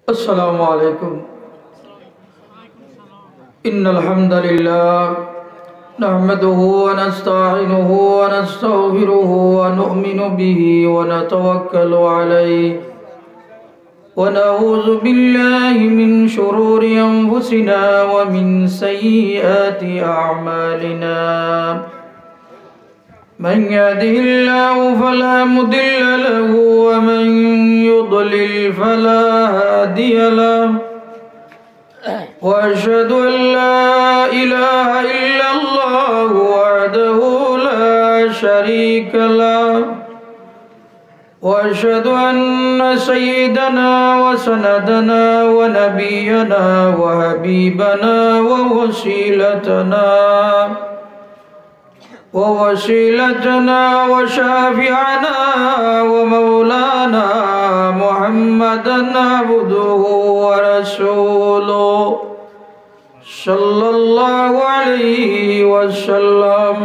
अस्सलामु अलैकुम। इन्नल हम्दलिल्लाह नहमदुहु व नस्तईनुहु व नस्तगफिरुहु व नु'मिनु बिही व नतवक्कलु अलैहि व नऊज़ु बिल्लाहि मिन शुरूरि अनफुसिना व मिन सय्यिआति अअमालिना। मन यहदिहिल्लाहु फला मुदिल्ल लहु व मन युद्लिल फला हादिय लहु व अशहदु अन ला इलाहा इल्लल्लाहु वहदहु ला शरीक लहु व अशहदु अन्न सय्यदना व सनदना व नबियना व हबीबना व वसीलतना व शाफिअना व मौलाना मुहम्मदन अब्दुहु व रसूलुहु सल्लल्लाहु अलैहि वसल्लम।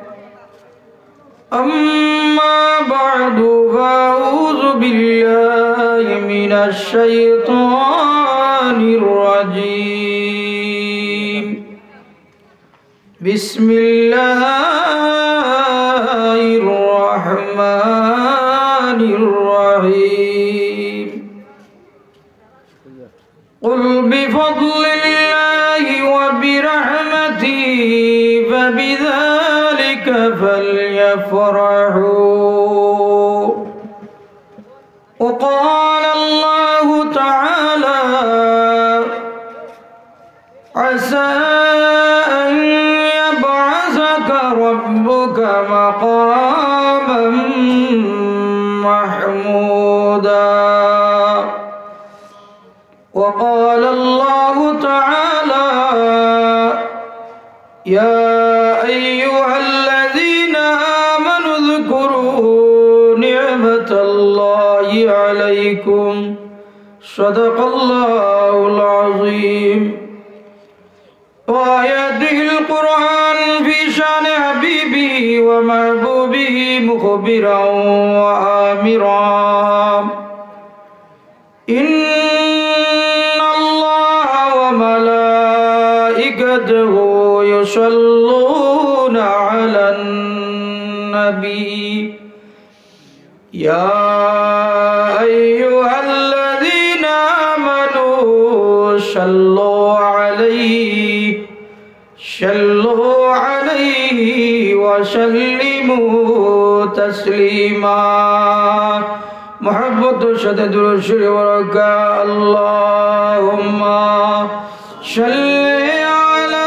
अम्मा बअदु फअऊज़ु बिल्लाहि मिनश शैतानिर रजीम। बिस्मिल्लाहिर रहमानिर रहीम। कुल बिफद्लिल्लाहि व बिरहमतिही फबिज़ालिका फल्यफ़रहू। वक़ाल अल्लाहु तआला असा अन यबअसका रब्बुका मक़ामन महमूदा। वक़ाल अल्लाहु तआला या अय्युहल्लज़ीना आमनु उज़्कुरू निअमतल्लाहि अलैकुम सदक़ल्लाहुल अज़ीम। वआयतिल कुरआन फी शान हबीबिही व महबूबिही मुख़बिरन व आमिरन। इन्नल्लाह व मलाइकतहु युसल्लूना अलन नबी या अय्युहल्लज़ीना आमनू सल्लू अलैहि व सल्लिमू तस्लीमा। मोहब्बत शदे दुरूद शरीफ वरका अल्लाहुम्मा सल्ली अला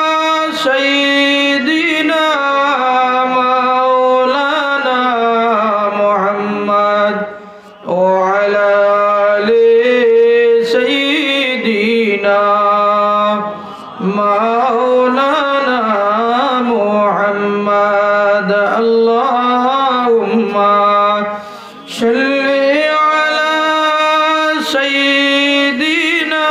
सय्यिदिना मौलाना मुहम्मद व अला आलि सय्यिदिना मौलाना मुहम्मद। अल्लाहुम्मा सल्ली अला सय्यिदिना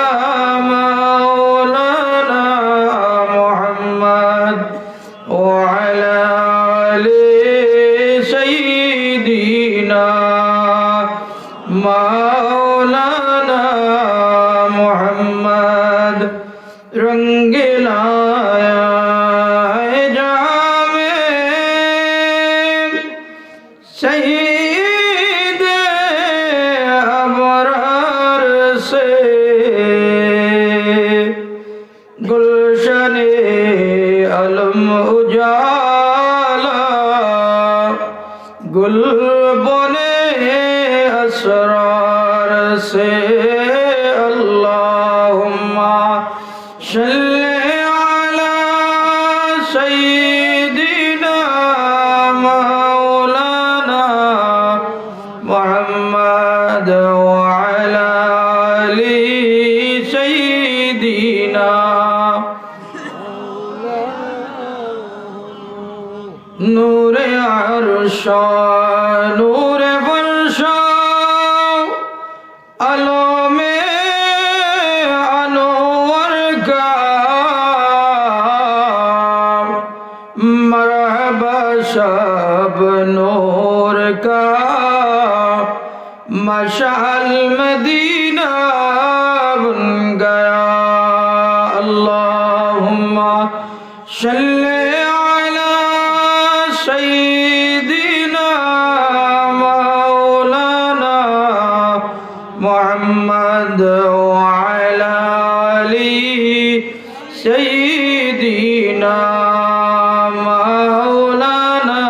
मौलाना मुहम्मद व अला आलि सय्यिदिना मौलाना मुहम्मद। रंग लाया है जामे शहीद अबरार से गुलशन अलम उजाला गुल बने असरार से। अल्लाहुम्मा सल्ली अला सय्यिदिना मौलाना मुहम्मद व अला आलि सय्यिदिना। नूरे अर्शा नूरे फर्शा अलो में अनवर का मरहबा शब नूर का मशाल मदीना محمد وعلى آل سيدنا مولانا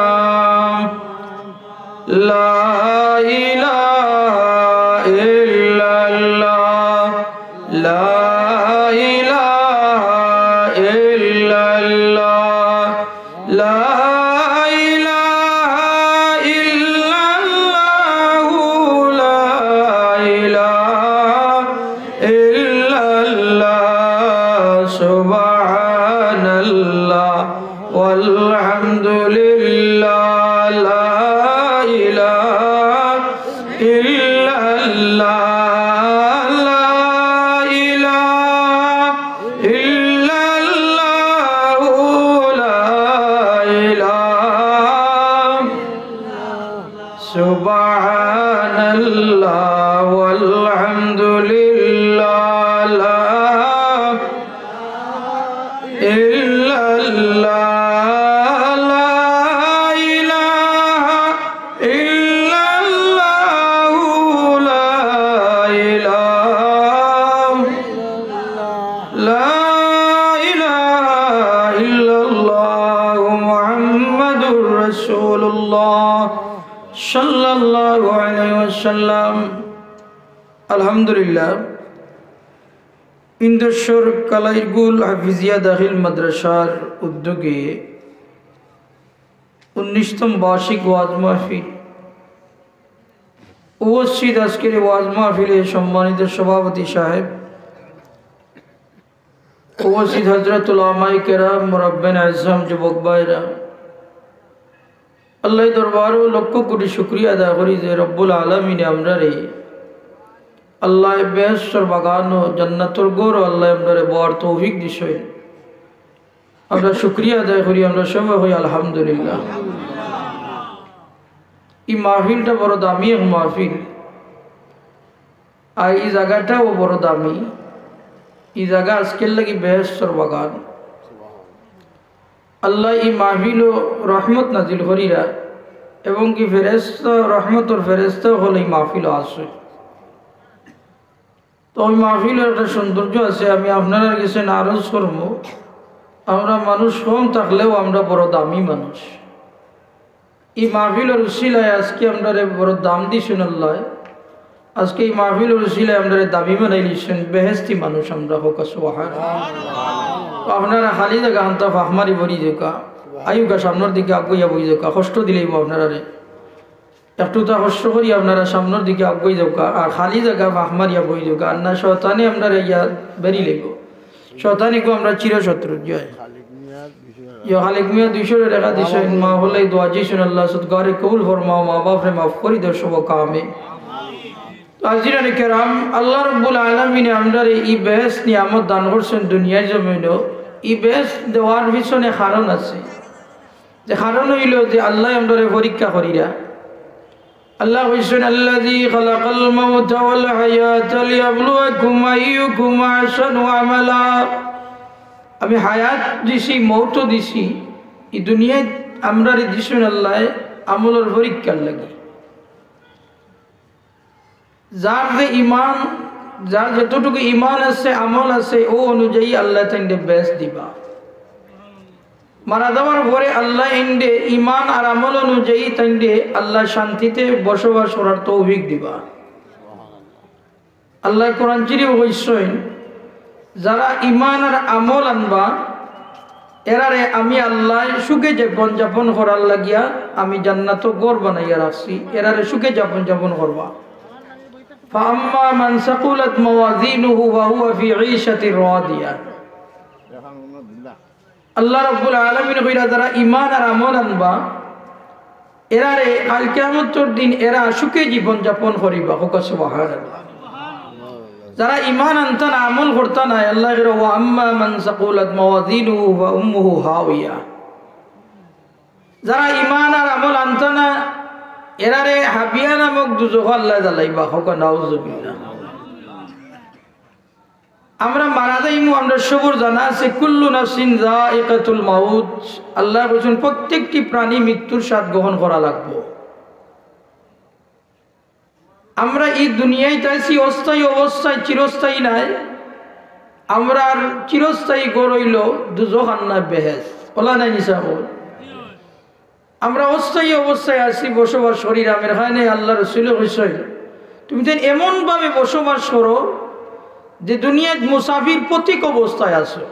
لا إله إلا الله لا إله إلا الله لا والحمد لله لا إله إلا الله لا إله إلا الله لا إله سبحان الله والحمد لله لا إلا الله সাল্লাল্লাহু আলাইহি ওয়াসাল্লাম। আলহামদুলিল্লাহ, ইন্দ্রেশ্বর কালাইগুল হাফিজিয়া দাখিল মাদ্রাসার উদ্যোগে 19তম বার্ষিক ওয়াজ মাহফিল উপস্থিত। আজকের ওয়াজ মাহফিলে সম্মানিত সভাপতি সাহেব, উপস্থিত হযরতুল উলামায়ে কেরাম, মুরাব্বিন আযম, যুবক ভাইরা, আল্লাহ দরবারও লক্ষ কোটি শুকরিয়া আদায় করি যে রব্বুল আলামিনে আমরা রে আল্লাহ বেহেশতের বাগান ও জান্নাতের গড় আল্লাহ আমরা বর তৌফিক দিছেন। আমরা শুকরিয়া আদায় করি, আমরা সবাই হই আলহামদুলিল্লাহ। এই মাহফিলটা বড় দামি এক মাহফিল, আর এই জায়গাটাও বড় দামি। এই জায়গা আজকের লাগি বেহেশতের বাগান। আল্লাহ এই মাহফিল ও রহমত নাজিল করিরা এবং কি ফেরেশতা রহমতর ফেরেশতা হলে এই মাহফিল আসে। তো ওই মাহফিলের একটা সৌন্দর্য আছে। আমি আপনার কাছে নারাজ করব, আমরা মানুষ কম থাকলেও আমরা বড় দামি মানুষ। এই মাহফিলের উসিলায় আজকে আমরা বড় দাম দিছেন আল্লাহ। আজকে এই মাহফিলের উসিলায় আমরা দামি বানাই দিচ্ছেন, বেহেস্তি মানুষ আমরা হোক। আপনারা খালি জায়গা হান্তা ফাহমারি ভরি জোকা আয়ুকা সামনের দিকে আগুইয়া বই জোকা কষ্ট দিলেই আপনারা একটু তা কষ্ট করি আপনারা সামনের দিকে আগুই জোকা, আর খালি জায়গা ফাহমারিয়া বই জোকা। আর না শয়তানে আমরা ইয়া বেরি লাগব, শয়তানিকে আমরা চিরশত্রু। জয় খালিক মিয়া 200 টাকা দিছেন, মা হলে দোয়া দিছেন আল্লাহ সদগারে কবুল ফরমাও, মা বাপরে মাফ করি দেও সব কামে। আজিরানে কেরাম, আল্লাহ রাব্বুল আলামিন আমরারে এই বেহেশত নিয়ামত দান করছেন দুনিয়ার জমিনেও। এই বেহেশত দেওয়ার পিছনে কারণ আছে, যে কারণ হইল যে আল্লাহ আমরারে পরীক্ষা করিরা। আল্লাহ কইছেন আল্লাযী খালাকাল মাউতা ওয়াল হায়াতা লিয়াবলুয়াকুম আইয়ুকুম আহসানু আমালা। আমি হায়াত দিছি, মৌত দিছি, এই দুনিয়ায় আমরারে দিছেন আল্লাহ আমলের পরীক্ষার লাগি। যার যে ইমান, যার যতটুকু ইমান আছে, আমল আছে, ও অনুযায়ী আল্লাহ তাইন্দে বেহেশত দিবা। মারা যাওয়ার পরে আল্লাহ ইন্দে ইমান আর আমল অনুযায়ী তাইন্দে আল্লাহ শান্তিতে বসবাস করার তৌফিক দিবা। আল্লাহ কোরআন শরীফে কইছেন, যারা ইমান আর আমল আনবা এরারে আমি আল্লাহ সুখে জীবন যাপন করার লাগিয়া আমি জান্নাত ঘর বানাইয়া রাখছি, এরারে সুখে জীবন যাপন করবা। فأما من ثقلت موازينه وهو في عيشة راضية। আল্লাহ রাব্বুল আলামিন কইরা যারা ঈমান আর আমল আনবা এরারে কাল কিয়ামতের দিন এরা সুখে জীবন যাপন করিবা। হোক সুবহানাল্লাহ। যারা ঈমান আনতা না, আমল করতা না, আল্লাহ কইরা ওয়া আম্মা মান ثقلت موازينه فأمه هاوية। যারা ঈমান আর আমল আনতা না এরারে হাবিয়া নামক দুজখ আল্লাহ জ্বালাইবা। হোক নাউযুবিল্লাহ। আমরা মারা যাইমু, আমরা সবর জানা আছে, কুল্লু নাফসিন যায়িকাতুল মাউত। আল্লাহ বলেছেন প্রত্যেকটি প্রাণী মৃত্যুর স্বাদ গ্রহণ করা লাগবে। আমরা এই দুনিয়ায় তাইছি অস্থায়ী অবস্থায়, চিরস্থায়ী নাই। আমরা আর চিরস্থায়ী গড়ইল দুজখ আর না বেহেস ওলা নাই নিসাব। আমরা অস্থায়ী অবস্থায় আছি বসবাস করি রামের খানে। আল্লাহ রসুল কইছেন তুমি তো এমনভাবে বসবাস করো যে দুনিয়ায় মুসাফির প্রতীক অবস্থায় আছো।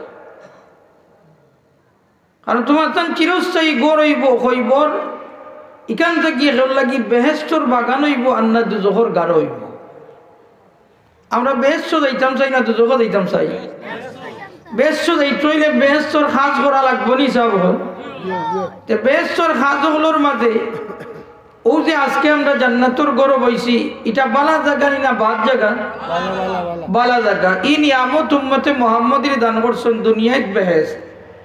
কারণ তোমার তান চিরস্থায়ী গড় হইব হইবর এখান থেকে লাগি বেহেস্তর বাগান হইব আর না দুজখর গাঢ় হইব। আমরা বেহেস্ত যাইতাম চাই না দুজখ যাইতাম চাই? বেহেস্ত যাইতে হইলে বেহেস্তর সাজ করা লাগবো নি সব। বেহেস্তর সাজগুলোর মাঝে ও যে আজকে আমরা জান্নাতর গরব হইছি এটা বালা জায়গা না বাদ জায়গা? বালা জায়গা। ই নিয়ামত উম্মতে মুহাম্মদের দান করছেন দুনিয়ায় বেহেস্ত।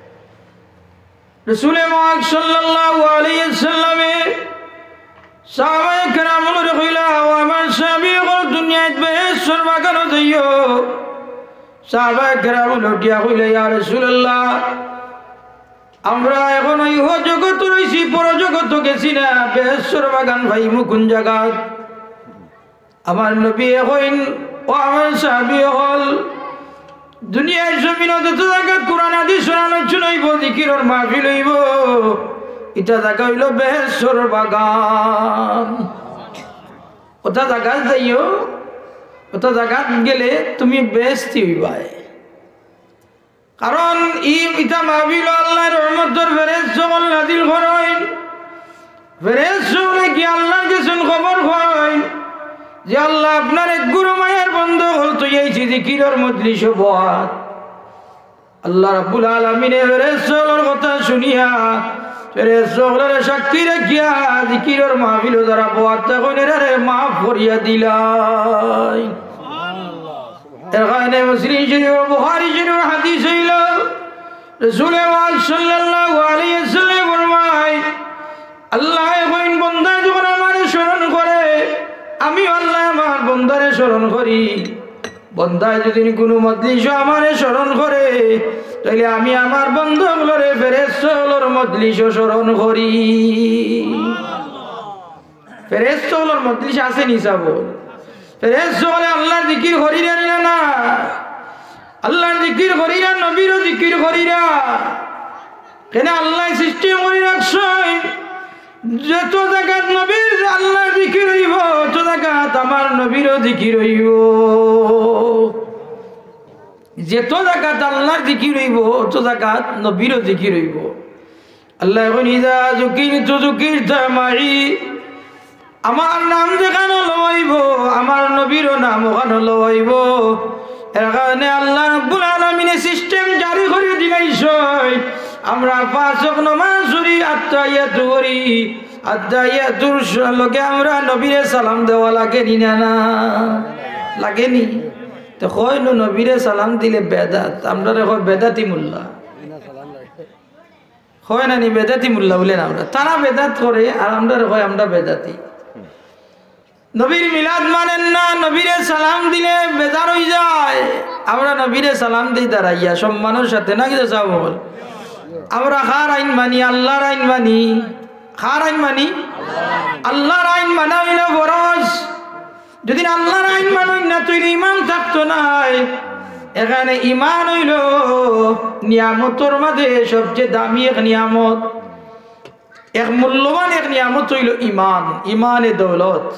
রাসূল পাক সাল্লাল্লাহু আলাইহি ওয়াসাল্লামে সাহাবায়ে কেরামরে কইলা ও আমার সাহাবীগণ দুনিয়ায় বেহেশতের বাগানে যাইও। সাহাবায়ে কেরাম লটিয়া কইলে ইয়া রাসূলুল্লাহ আমরা এখন ইহ জগৎ রইছি পরজগৎ গেছি না, বেহেশতের বাগান ভাইমু কোন জায়গাত? আমার নবী কইন ও আমার সাহাবী হল দুনিয়ার জমিন যত জায়গা কোরআন হাদিস আলোচনা হইব, জিকিরের মাহফিল হইব, এটা জায়গা হইল বেহেশতের বাগান। ওটা জায়গা যাইও, ওটা জায়গা গেলে তুমি বেহেশতি হইবাই। কারণ ইটা মাহফিল আল্লাহর রহমতের ফেরেশতা সকল নাযিল করেন। ফেরেশতা কি আল্লাহ গেছেন খবর করেন যে আল্লাহ আপনার এক গুরু মায়ের বন্ধ হল তো এই জিকিরের মজলিস বহাত। আল্লাহ রাব্বুল আলামিনের ফেরেশতার কথা শুনিয়া ফেরেশতার সাক্ষী রাখিয়া জিকিরের মাহফিল যারা বহাত তখন এরারে মাফ করিয়া দিলাই। এখানে মুসলিম শরীফ ও বুখারী শরীফ হাদিস হইল রাসূল পাক সাল্লাল্লাহু আলাইহি ওয়াসাল্লাম ফরমায় আল্লাহ কইন বান্দা যখন আমারে স্মরণ করে আমি আল্লাহ আমার বান্দারে স্মরণ করি। বান্দায় যদি কোনো মজলিস আমারে স্মরণ করে তাহলে আমি আমার বান্দাগুলোরে ফেরেশতাগুলোর মজলিস স্মরণ করি। ফেরেশতাগুলোর মজলিস আছে নিসাব। ফেরেশতাগুলো আল্লাহর জিকির করিরা না, আল্লাহর জিকির করিরা, নবীরও জিকির করিরা। কেন আল্লাহ সৃষ্টি করে রাখছেন যত জায়গাত নবীর আল্লাহর জিকির হইব তত জায়গাত আমার নবীরও জিকির হইব। যত জায়গাত আল্লাহর জিকির হইব তত জায়গাত নবীরও জিকির হইব। আল্লাহ এখন ইজা যুকিরতু যুকিরতা মাই, আমার নাম যেখানে লইব আমার নবীরও নাম ওখানে লইব। এর কারণে আল্লাহ রাব্বুল আলামিন সিস্টেম জারি করে দিলাইছেন আমরা পাঁচ ওয়াক্ত নামাজ পড়ি, আত্তাহিয়াতু করি। আত্তাহিয়াতুর লগে আমরা নবীরে সালাম দেওয়া লাগেনি না? না লাগেনি? তো কই নবীরে সালাম দিলে বেদাত। আমরা কই বেদাতি মোল্লা হয় না নি? বেদাতি মোল্লা বলেন আমরা। তারা বেদাত করে আর আমরা কই আমরা বেদাতি। নবীর মিলাদ মানেন না, নবীরে সালাম দিলে বেজার হয়ে যায়। আমরা নবীরে সালাম দিই দাঁড়াইয়া সম্মানের সাথে না কিছু চাব। আমরা কার আইন মানি? আল্লাহর আইন মানি। কার আইন মানি? আল্লাহর আইন মানা হইল ফরজ। যদি আল্লাহর আইন মানই না তুই ইমান থাকতো না। এখানে ইমান হইল নিয়ামতের মাঝে সবচেয়ে দামি এক নিয়ামত, এক মূল্যবান এক নিয়ামত হইল ইমান। ইমানে দৌলত।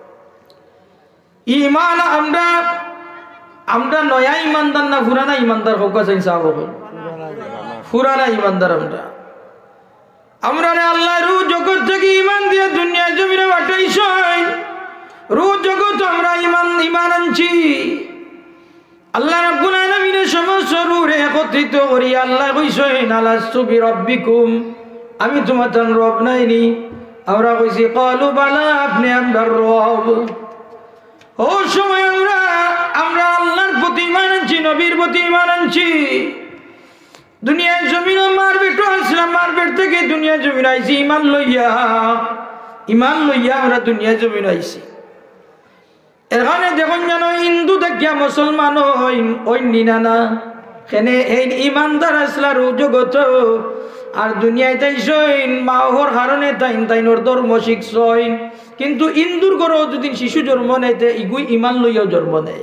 ইমান আমরা নয়া ইমানদার না পুরানা ইমানদার হোক চাই? পুরানা ইমানদার। আমরা আল্লাহ রু জগৎ থেকে ইমান দিয়ে দুনিয়া জমিনে পাঠাইছেন। রু জগৎ আমরা ইমান আনছি। আল্লাহ রাব্বুল আলামিনের সমস্ত রূহে একত্রিত করি আল্লাহ কইছেন আলাস্তু বিরাব্বিকুম, আমি তোমার রব নাইনি? আমরা কইছি ক্বালু বালা, আপনি আমরার রব। ও সময় আমরা আল্লাহর প্রতি ঈমান আনছি, নবীর প্রতি ঈমান আনছি। দুনিয়ার জমিন মারবেট আসলাম, মারবেট থেকে দুনিয়া জমিন আইছি ঈমান লইয়া। ঈমান লইয়া আমরা দুনিয়া জমিন আইছি। এখানে দেখুন যেন হিন্দু দেখিয়া মুসলমান ওই নিনা কেনে এই ইমানদার আসলার জগত আর দুনিয়ায় তাইছেন মাহর কারণে তাইনোর ধর্ম শিখছেন। কিন্তু ইন্দুর ঘরেও যদি শিশু জন্ম নেয় ইগুই ইমান লইয়াও জন্ম নেয়,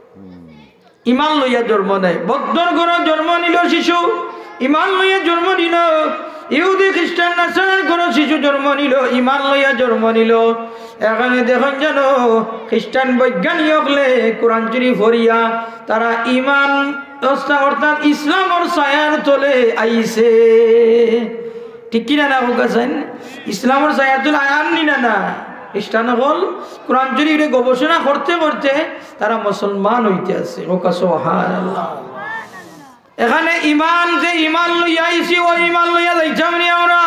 ইমান লইয়া জন্ম নেয়। বৌদ্ধর ঘরে জন্ম নিল শিশু, ইমান লইয়া জন্ম নিল। ইহুদি খ্রিস্টান নাসারার ঘরে শিশু জন্ম নিল, ইমান লইয়া জন্ম নিল। এখানে দেখুন যেন খ্রিস্টান বৈজ্ঞানিক হলে কোরআন শরীফ পড়িয়া তারা ইমান অর্থাৎ ইসলামর ছায়ার তলে আইছে, ঠিক কিনা না হোকাছেন? ইসলামর ছায়ার তলে আননি না খ্রিস্টান হল কোরআন শরীফে গবেষণা করতে করতে তারা মুসলমান হইতে আছে। হোকা সুবহানাল্লাহ। এখানে ইমান যে ইমান লইয়া আইছি ওই ইমান লইয়া যাইতাম নি আমরা,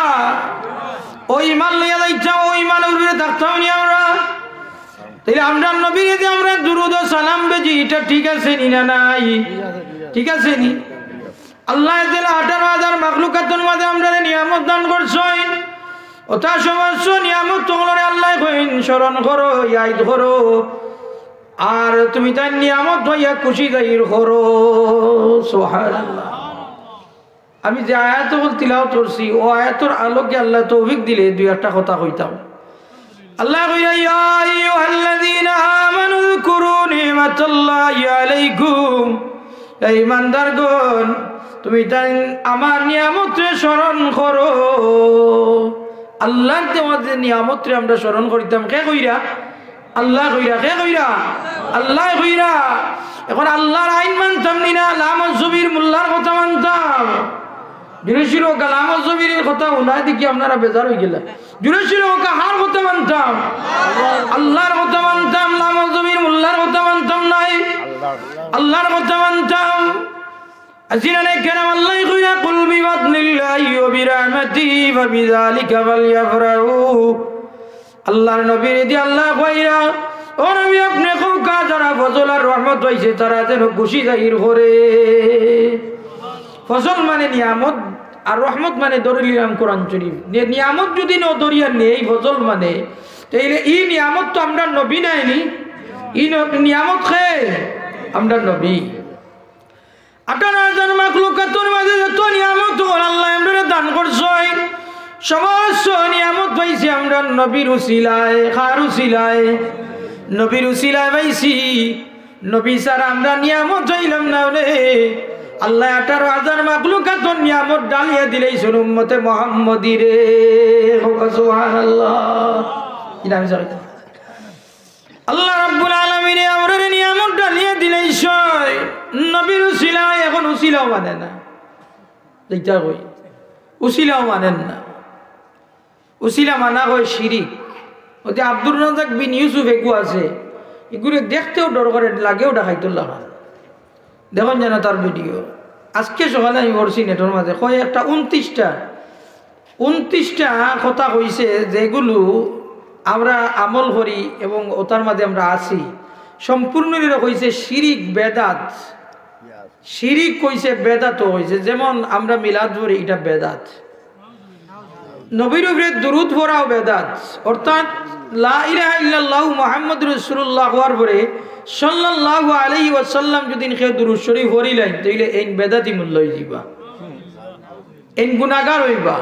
ওই ইমান লইয়া যাইতাম, ওই ইমানের উপরে থাকতাম নি আমরা। তাইলে আমরা নবীর যে আমরা দুরুদ ও সালাম বেজি এটা ঠিক আছে নি না নাই? ঠিক আছে নি? আল্লাহ যে 18,000 মাখলুকাতের মাঝে আমরা নিয়ামত দান করছেন, ওটা সমস্ত নিয়ামত তোমরা আল্লাহ কইন স্মরণ করো, ইয়াদ করো, আর তুমি তার নিয়ামত হইয়া খুশি যাইর করো। সুবহানাল্লাহ। আমি যে আয়াত তিলাওয়াত করছি ও আয়াতের আলোকে আল্লাহ তৌফিক দিলে দুই একটা কথা কইতাম। আল্লাহ কইয়া ইয়া আইয়ুহাল্লাযীনা আমানু যকুরু নি'মাতাল্লাহি আলাইকুম, এই ইমানদারগণ তুমি তাই আমার নিয়ামতকে স্মরণ করো। আল্লাহর দেওয়া যে নিয়ামতকে আমরা স্মরণ করিতাম কে কইরা? আল্লাহ কইরা। কে কইরা? আল্লাহ কইরা। এখন আল্লাহর আইন মানতাম না, লামা জবির মোল্লার কথা মানতাম। জুড়ে ছিল লামা জবির কথা উনায় দেখি আপনারা বেজার হয়ে গেলেন। জুড়ে ছিল কাহার কথা মানতাম? আল্লাহর কথা মানতাম, লামা জবির মোল্লার কথা মানতাম নাই, আল্লাহর কথা মানতাম। আজিনানে কেরাম আল্লাহ কইরা কুল বিফাদলিল্লাহি ওয়া বিরহমাতিহি ফাবিযালিকা ফালইফরাহু। আল্লাহর নবীর দি আল্লাহ কইরা ও নবী আপনি কওকা যারা ফজল আর রহমত হইছে তারা যেন খুশি যাহির করে। ফজল মানে নিয়ামত আর রহমত মানে দরিলাম কোরআন শরীফ। নিয়ামত যদি ন দরিয়ার নেই এই ফজল মানে, তাইলে এই নিয়ামত তো আমরা নবী নাইনি, এই নিয়ামত খে আমরা নবী। 18,000 মাখলুকাতের মাঝে যত নিয়ামত আল্লাহ আমরা দান করছেন, সমস্ত নিয়ামত পাইছি আমরা নবীর উসিলায়। কার উসিলায়? নবীর উসিলায় পাইছি। নবী ছাড়া আমরা নিয়ামত হইলাম না রে। আল্লাহ 18,000 মাখলুকাতের নিয়ামত ডালিয়ে দিলেন উম্মতে মুহাম্মদীরে। সুবহানাল্লাহ। আল্লাহ রাব্বুল আলামিন আমরা নিয়ামত ডালিয়ে দিলেন নবীর উসিলায়। এখন উসিলাও মানে না, দেখতা কই উসিলাও মানেন না। উসিলা মানা হয় শিরিক। ওতে আব্দুর রাজ্জাক বিন ইউসুফ এগু আছে, এগুলো দেখতেও ডর করে, লাগেও ডাকাইতুল্লাহ। দেখুন যেন তার ভিডিও আজকে সকালে আমি পড়ছি নেটের মাঝে, কয় একটা 29টা কথা কইছে যেগুলো আমরা আমল করি এবং ওটার মাঝে আমরা আছি। সম্পূর্ণ কইছে শিরিক বেদাত। শিরিক কইছে, বেদাতও কইছে। যেমন আমরা মিলাদ পড়ি, এটা বেদাত। নবীর উপরে দুরূদ পড়াও বেদাত। অর্থাৎ লা ইলাহা ইল্লাল্লাহু মুহাম্মাদুর রাসূলুল্লাহ হওয়ার পরে সাল্লাল্লাহু আলাইহি ওয়াসাল্লাম যদি কেউ দুরূদ শরীফ পড়িলেন তাইলে এই বেদাতি মূল্য হইবা, এই গুনাহগার হইবা।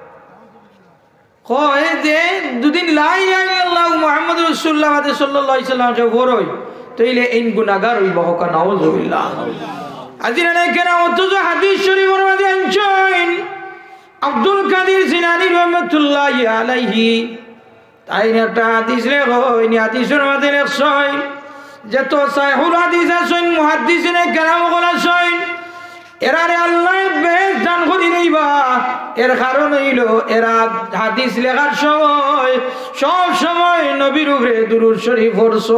কয় যে দুদিন লা ইলাহা ইল্লাল্লাহু মুহাম্মাদুর রাসূলুল্লাহ সাল্লাল্লাহু আলাইহি ওয়াসাল্লাম কেউ পড়ই তাইলে এই গুনাহগার হইবা। হকা নাউযুবিল্লাহ। আজিনা কেনা অথচ হাদিস শরীফের মধ্যে আনছেন আব্দুল কাদের জিলানী রাহমাতুল্লাহি আলাইহি তাই একটা হাদিস লেখেন। হাদিসের মধ্যে লেখছেন যে তো সাহিহুল হাদিস আছেন, মুহাদ্দিসিনে কেরাম বলেছেন এরারে আল্লাহ বেশ দান করে দিবা। এর কারণ হইল এরা হাদিস লেখার সময় সব সময় নবীর উপরে দুরূদ শরীফ পড়ছে।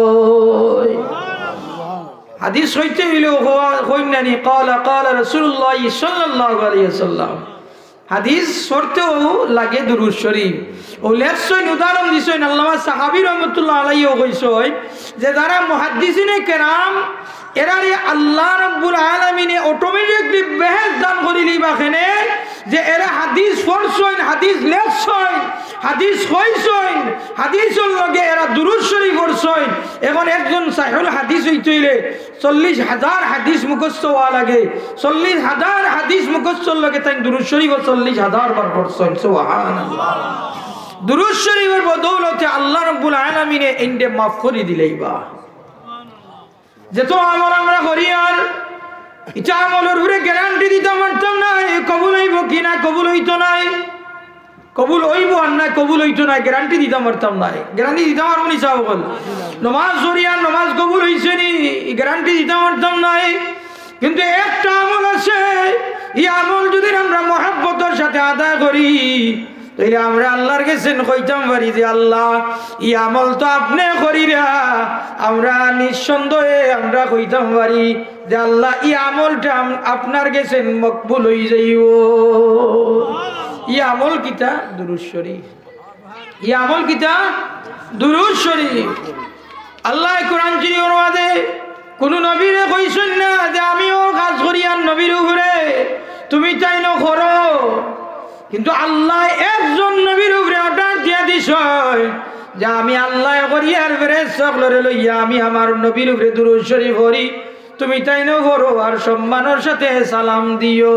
হাদিস হইতে হইল কইনানি ক্বালা ক্বালা রাসূলুল্লাহ সাল্লাল্লাহু আলাইহি ওয়াসাল্লাম। হাদিস পড়তেও লাগে দুরূদ শরীফ। ও লেখছেন, উদাহরণ দিছেন আল্লামা সাহাবী রাহমাতুল্লাহ আলাইহি কইছেন যে যারা মুহাদ্দিসিনে কেরাম এরারে আল্লাহ রাব্বুল আলামিনে অটোমেটিকলি বেহেশত দান করে দিবা। কেনে যে এরা হাদিস পড়ছেন, হাদিস লেখছেন, হাদিস কইছেন, হাদিসের লগে এরা দুরূদ শরীফ পড়ছেন। এখন একজন সাহিহুল হাদিস হইতে হইলে 40,000 হাদিস মুখস্থ হওয়া লাগে। 40,000 হাদিস মুখস্থর লগে তাই দুরূদ শরীফ 40,000 বার পড়ছেন। সুবহানাল্লাহ। দুরূদ শরীফের বদৌলতে আল্লাহ রাব্বুল আলামিনে ইনদে মাফ করে দিলেইবা যত আমল আমরা করি আর এটা আমলের উপরে গ্যারান্টি দিতে পারতাম না কবুল হইব কিনা কবুল হইতো নাই কবুল হইব আর না কবুল হইতো না গ্যারান্টি দিতে পারতাম না গ্যারান্টি দিতে পারবো নি সাহেব বল নামাজ পড়িয়া নামাজ কবুল হইছে নি গ্যারান্টি দিতে পারতাম না কিন্তু একটা আমল আছে এই আমল যদি আমরা মহব্বতের সাথে আদায় করি তাহলে আমরা আল্লাহর কাছে কইতাম পারি যে আল্লাহ এই আমল তো আপনি করিরা আমরা নিঃসন্দেহে আমরা কইতাম পারি যে আল্লাহ এই আমলটা আপনার কাছে মকবুল হয়ে যাইব এই আমল কিতা দুরূদ শরীফ এই আমল কিতা দুরূদ শরীফ আল্লাহ কোরআন শরীফের মধ্যে কোন নবীরে কইছেন না যে আমিও কাজ করি আর নবীর উপরে তুমি তাই না করো কিন্তু আল্লাহ একজন নবীর উপরে অর্ডার দিয়ে দিছ যে আমি আল্লাহ করি আর ফেরেশতাগুলোরে লইয়া আমি আমার নবীর উপরে দুরূদ শরীফ পড়ি তুমি তাই না করো আর সম্মানের সাথে সালাম দিও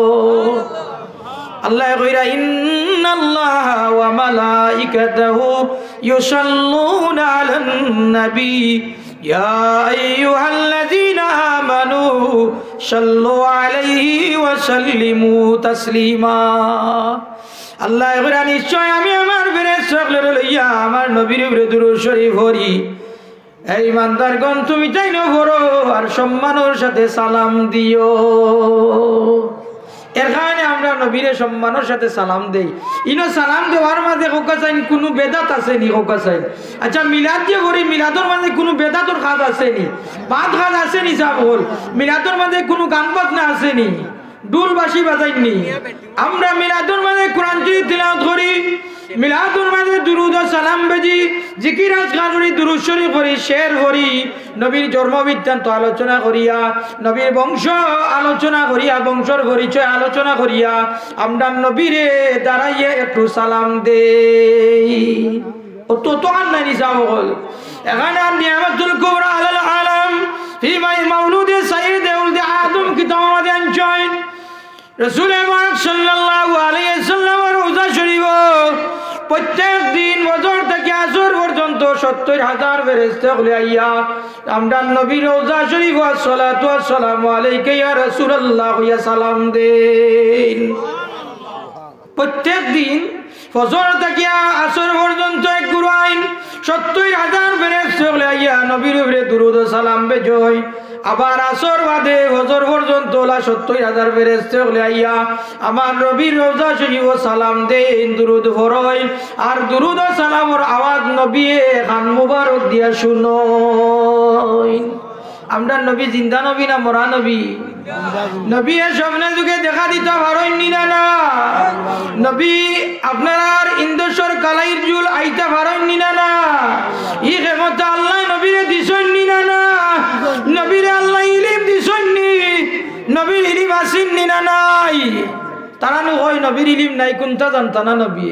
আল্লাহ কইরা ইন্নাল্লাহা ওয়া মালাইকাতাহু ইউসাল্লুনা আলান নবী ইয়া আইয়ুহাল্লাযীনা আমানু সাল্লু আলাইহি ওয়া সাল্লিমু তাসলিমা আল্লাহ কইরা নিশ্চয় আমি আমার ফেরেশতাগুলোরে লইয়া আমার নবীর উপরে দুরূদ শরীফ পড়ি এই ইমানদারগণ তুমি তাই না করো আর সম্মানের সাথে সালাম দিও এর কারণে আমরা নবীরে সম্মানের সাথে সালাম দেই ইনো সালাম দেওয়ার মাঝে হোকা চাই কোনো বেদাত আছে নি হোকা চাই আচ্ছা মিলাদ যে করি মিলাদর মাঝে কোনো বেদাতর কাজ আছে নি বাদ কাজ আছে নি সব বল মিলাদর মাঝে কোনো গান বাজনা আছে নি ডুল বাঁশি বাজাইনি আমরা মিলাদর মাঝে কোরআন শরীফ তিলাওয়াত করি মিলাদুর মাঝে দুরূদ ও সালাম বেজি জিকির আজকার করি দুরূদ শরীফ করি শের করি নবীর জন্ম বৃত্তান্ত আলোচনা করিয়া নবীর বংশ আলোচনা করিয়া বংশর পরিচয় আলোচনা করিয়া আমরা নবীরে দাঁড়াইয়ে একটু সালাম দেই ও তো আর নাই নিসাব হল এখানে নিয়ামতুল কুবরা আলাল আলাম ফি মাউলুদে সাইয়্যিদ ওয়ালদ আদম কিতাব আমাদের আনছেন রাসূল পাক সাল্লাল্লাহু আলাইহি ওয়াসাল্লামের রওজা শরীফ প্রত্যেক দিন ফজর থেকে আসর পর্যন্ত ৭০,০০০ ফেরেশতা আইয়া আমরা নবীর রওজা শরীফ সালাতু ওয়াস সালামু আলাইকা ইয়া রাসূলুল্লাহ ইয়া সালাম দেন প্রত্যেক দিন ফজর থেকে আসর পর্যন্ত এক গুরুআইন ৭০,০০০ ফেরেশতা আইয়া নবীর উপরে দুরূদ ও সালাম বেজয় আবার আসর বাদে ফজর পর্যন্ত ৭০,০০০ ফেরেশতা আইয়া আমার নবীর রওজা শরীফ সালাম দেন দুরূদ পড়েন আর দুরূদ ও সালামের আওয়াজ নবী খান মুবারক দিয়া শুনোন আমরা নবী জিন্দা নবী না মরা নবী নবী স্বপ্নে যুগে দেখা দিতে পারেননি না না নবী আপনার ইন্দ্রশ্বর কালাইর জুল আইতে পারেননি না না ই ক্ষমতা আল্লাহ নবীরে দিছেননি না না নবীরে আল্লাহ ইলম দিছেননি নবীর ইলম আসেননি না নাই তারা নু হয় নবীর ইলম নাই কোনটা জানতা না নবী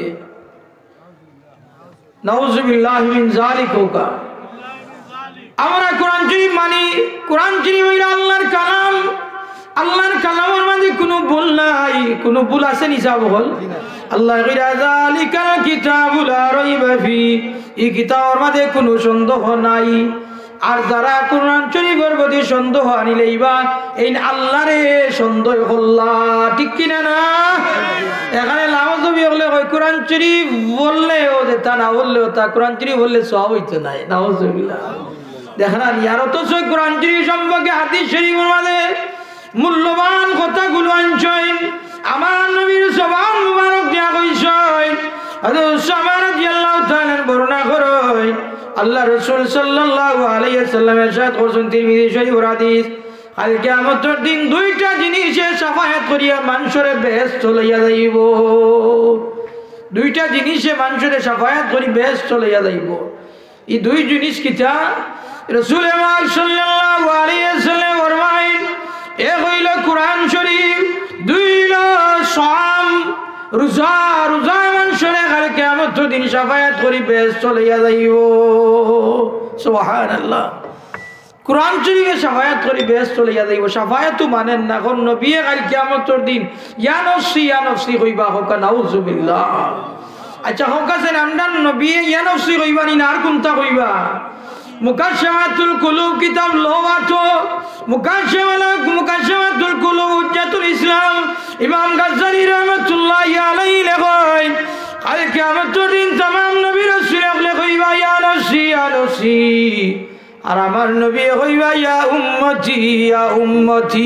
নাউযুবিল্লাহি মিন যালিকা আমরা কোরআন শরীফ মানি কোরআন শরীফ হইল আল্লাহর কালাম আল্লাহর কালামের মাঝে কোনো ভুল নাই কোনো ভুল আছে নি যাব বল আল্লাহ কইরা যালিকাল কিতাবু লা রাইবা ফি এই কিতাবের মাঝে কোনো সন্দেহ নাই আর যারা কোরআন শরীফের প্রতি সন্দেহ আনিলেইবা এই আল্লাহরে সন্দেহ হল্লা ঠিক কিনা না এখানে লামাজবি হলে কই কোরআন শরীফ বললেও যে তা না বললেও তা কোরআন শরীফ বললে সওয়াব হইতো না নাউজুবিল্লাহ দেখেন আর অথচ কোরআন শরীফ সম্পর্কে হাদিস শরীফের মাঝে মূল্যবান কথাগুলো আনছেন আমার নবীর জবান মুবারক দিয়া কইছেন হযরত উসামা রাদিয়াল্লাহু তাআলা বর্ণনা করেন আল্লাহ রাসূল সাল্লাল্লাহু আলাইহি ওয়াসাল্লাম ইরশাদ করেছেন তিরমিজি শরীফের হাদিস কাল কিয়ামতের দিন দুইটা জিনিসে শাফায়াত করিয়া মানুষের বেহেশত লইয়া যাইব দুইটা জিনিসে মানুষের শাফায়াত করি বেহেশত লইয়া যাইব এই দুই জিনিস কিটা রাসূল পাক সাল্লাল্লাহু আলাইহি ওয়াসাল্লাম ফরমায়েন এক হইল কোরআন শরীফ দুই হইল সাম রোজা রোজা মানুষের কাল কিয়ামতের দিন শাফায়াত করি বেহেশত লইয়া যাইব সুবহানাল্লাহ কোরআন শরীফে শাফায়াত করি বেহেশত লইয়া যাইব শাফায়াত মানেন না কোন নবী কাল কিয়ামতের দিন ইয়া নফসি কইবা হোক নাউযুবিল্লাহ আচ্ছা হোক আছে আমদান নবী ইয়া নফসি কইবানি না আর কোনটা কইবা মুকাশশাফাতুল কুলুব কিতাব লোয়াতো মুকাশশাফাতুল কুলুব হুজ্জাতুল ইসলাম ইমাম গাজ্জালি রাহমাতুল্লাহি আলাইহি লেখেন কাল কিয়ামতের দিন तमाम নবী রাসূল বলে কইবা ইয়া নফসি ইয়া নফসি আর আমার নবী কইবা ইয়া উম্মতি ইয়া উম্মতি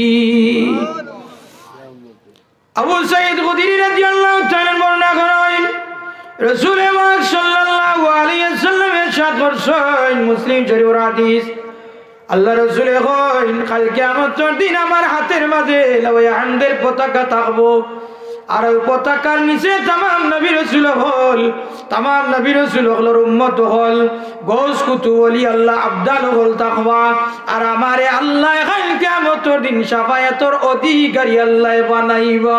আবু সাঈদ খুদরি রাদিয়াল্লাহু তাআলা বর্ণনা করেন রাসূল পাক সাল্লাল্লাহু আলাইহি ওয়াসাল্লাম ইরশাদ করেন মুসলিম শরীফের হাদিস আল্লাহ রাসূল কইন কাল কিয়ামতের দিন আমার হাতের মাঝে লাওয়া হামদের পতাকা থাকবো আর ওই পতাকার নিচে तमाम নবী রাসূল হল तमाम নবী রাসূল হলর উম্মত হল গৌস কুতুব ওলি আল্লাহ আবদাল হল তাকওয়া আর আমারে আল্লাহ কাল কিয়ামতের দিন শাফায়াতের অধিকারী আল্লাহ বানাইবা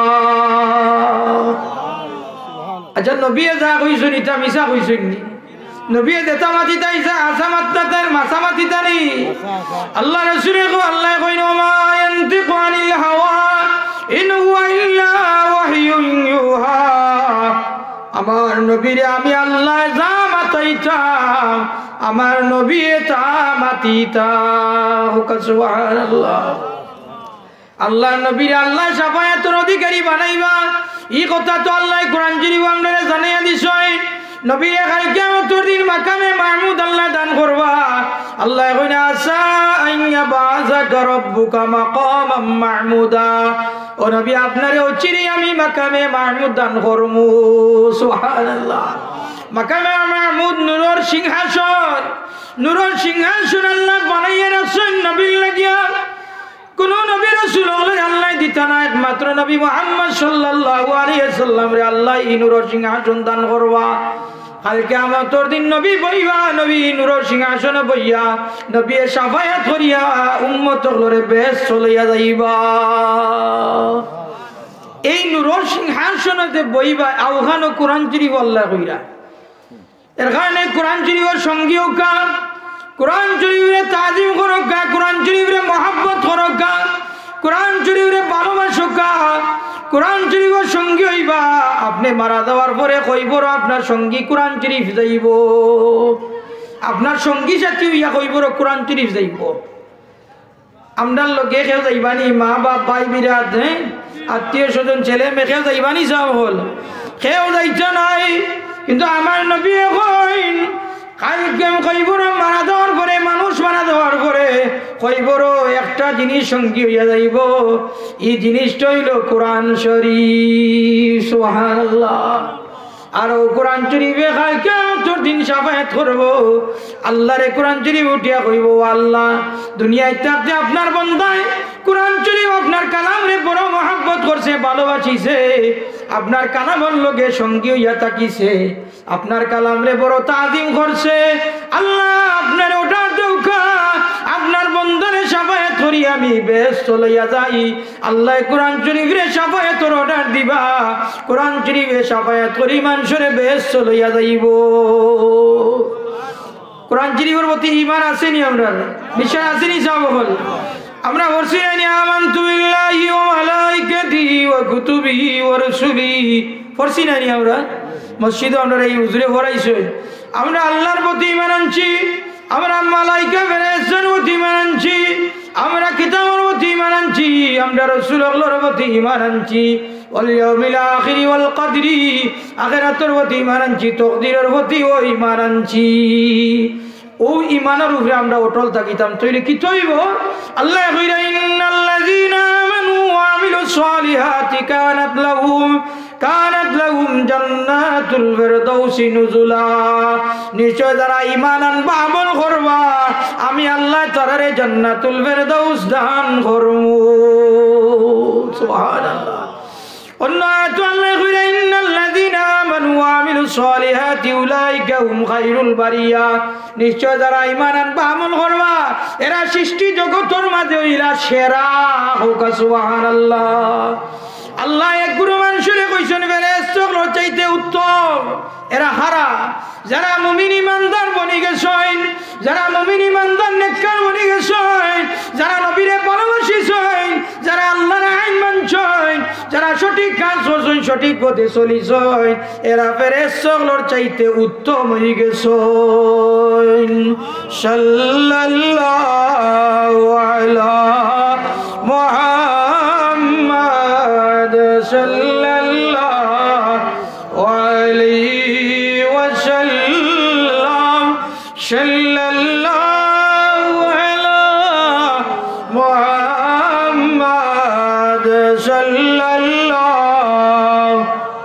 আচ্ছা নবী যা কইছেন এটা মিছা কইছেন নি নবী দেতা মাতি তাইসা আসামাতার মাসামাতি তানি আল্লাহ রাসূল কো আল্লাহ কইন মা ইয়ানতিকু আনিল হাওয়া ইন হুয়া ইল্লা ওয়াহয়ুন ইউহা আমার নবীরে আমি আল্লাহ যা মাতাইতাম আমার নবী তা মাতিতা সুবহানাল্লাহ আল্লাহ নবীরে আল্লাহ শাফায়াতের অধিকারী বানাইবা এই কথা তো আল্লাহ কোরআন শরীফে আমাদের জানাইয়া দিছেন নবী কাল কিয়ামতের দিন মাকামে মাহমুদ আল্লাহ দান করবা আল্লাহ কইনা আসা আইয়া বাযাকা রাব্বুকা মাকামাম মাহমুদা ও নবী আপনারে অচিরে আমি মাকামে মাহমুদ দান করমু সুবহানাল্লাহ মাকামে মাহমুদ নূরের সিংহাসন আল্লাহ বানাইয়া রাখছেন নবীর লাগিয়া কোন নবী রাসূল আল্লাহ দিতা না একমাত্র নবী মুহাম্মদ সাল্লাল্লাহু আলাইহি ওয়াসাল্লাম রে আল্লাহ এই নূরের সিংহাসন দান করবা কাল কিয়ামতের দিন নবী বইবা নবী নূরের সিংহাসনে বইয়া নবী শাফায়াত করিয়া উম্মতগুলোরে বেশ চলিয়া যাইবা এই নূরের সিংহাসনেতে বইবা আওখানো কোরআন শরীফ আল্লাহ কইরা এর কারণে কোরআন শরীফের সঙ্গীও কা কোরআন শরীফে তাজিম করো কা কোরআন শরীফে মহব্বত করো কা কোরআন শরীফে ভালোবাসো কা কোরআন শরীফের সঙ্গী হইবা আপনি মারা যাওয়ার পরে কইবর আপনার সঙ্গী কোরআন শরীফ যাইব আপনার সঙ্গী সাথী হইয়া কইবর কোরআন শরীফ যাইব আমরার লোকে কেউ যাইবানি মা বাপ ভাই বিরাট আত্মীয় স্বজন ছেলে মেয়ে কেউ যাইবানি সব হল কেউ যাইছে নাই কিন্তু আমার নবী কইন কইবর মারা দেওয়ার পরে মানুষ মারা দেওয়ার পরে কইবর একটা জিনিস সঙ্গী হইয়া যাইব এই জিনিসটা হইল কোরআন শরীফ সুবহানাল্লাহ আর ও কোরআন শরীফে কিয়ামতের দিন শাফায়াত করব আল্লাহরে কোরআন শরীফ উঠিয়া কইব আল্লাহ দুনিয়ায় থাকতে আপনার বান্দায় কোরআন শরীফ আপনার কালামরে বড় মহব্বত করছে ভালোবাসিছে আপনার কালামের লগে সঙ্গী হইয়া থাকিছে আপনার কালামরে বড় তাজিম করছে আল্লাহ আপনার ওটা দৌকা আপনার বন্ধরে শাফায়াত করি আমি বেশ চলিয়া যাই আল্লাহ কোরআন শরীফে শাফায়াতের অর্ডার দিবা কোরআন শরীফে শাফায়াত করি মানুষরে বেশ চলিয়া যাইব কোরআন শরীফের প্রতি ঈমান আসেনি আমরা বিশ্বাস আসেনি সব বল আমরা বলছি আমানতু বিল্লাহি ওয়া মালাইকাতিহি ওয়া কুতুবিহি ওয়া রাসূলিহি পড়ছি না আমরা মসজিদে আমরা এই হুজুরে পড়াইছে আমরা আল্লাহর প্রতি ঈমান আনছি আমরা মালাইকা ফেরেশতার প্রতি ঈমান আনছি আমরা কিতাবের প্রতি ঈমান আনছি আমরা রাসূলুল্লাহর প্রতি ঈমান আনছি ওয়াল ইয়াউমিল আখির ওয়াল কদরি আখিরাতের প্রতি ঈমান আনছি তাকদীরের প্রতি ও ঈমান আনছি ও ঈমানের উপরে আমরা অটল থাকিতাম তাইলে কি হইব আল্লাহ কইরা ইন্নাল্লাযীনা আমানু ওয়া আমিলুস সালিহাতি কানাত লাহুম জান্নাতুল ফিরদাউসি নুজুলা নিশ্চয় যারা ঈমান আনবা আমল করবা আমি আল্লাহ তারারে জান্নাতুল ফিরদাউস দান করমু সুবহানাল্লাহ অন্য আয়াতে আল্লাহ কইরা ইন্নাল্লাযীনা আমানু ওয়া আমিলুস সালিহাতি উলাইকা হুম খায়রুল বারিয়া নিশ্চয় যারা ঈমান আনবা আমল করবা এরা সৃষ্টি জগতের মাঝে হইলা সেরা হোক সুবহানাল্লাহ আল্লাহ এক গুরু মানুষরে কইছেন ফেরেশতাগুলো চাইতে উত্তম এরা হারা যারা মুমিন ইমানদার বনি গেছেন যারা মুমিন ইমানদার নেককার বনি গেছেন যারা নবীরে ভালোবাসিছেন যারা আল্লাহর আইন মানছেন যারা সঠিক কাজ করছেন সঠিক পথে চলিছ এরা ফেরেশতা সকলের চাইতে উত্তম হয়ে গেছ সাল্লাল্লাহু আলা মুহাম্মাদ সাল্লাল্লাহু আলাইহি ওয়াসাল্লাম সাল্লাল্লাহু আলা মুহাম্মাদ সাল্লাল্লাহু।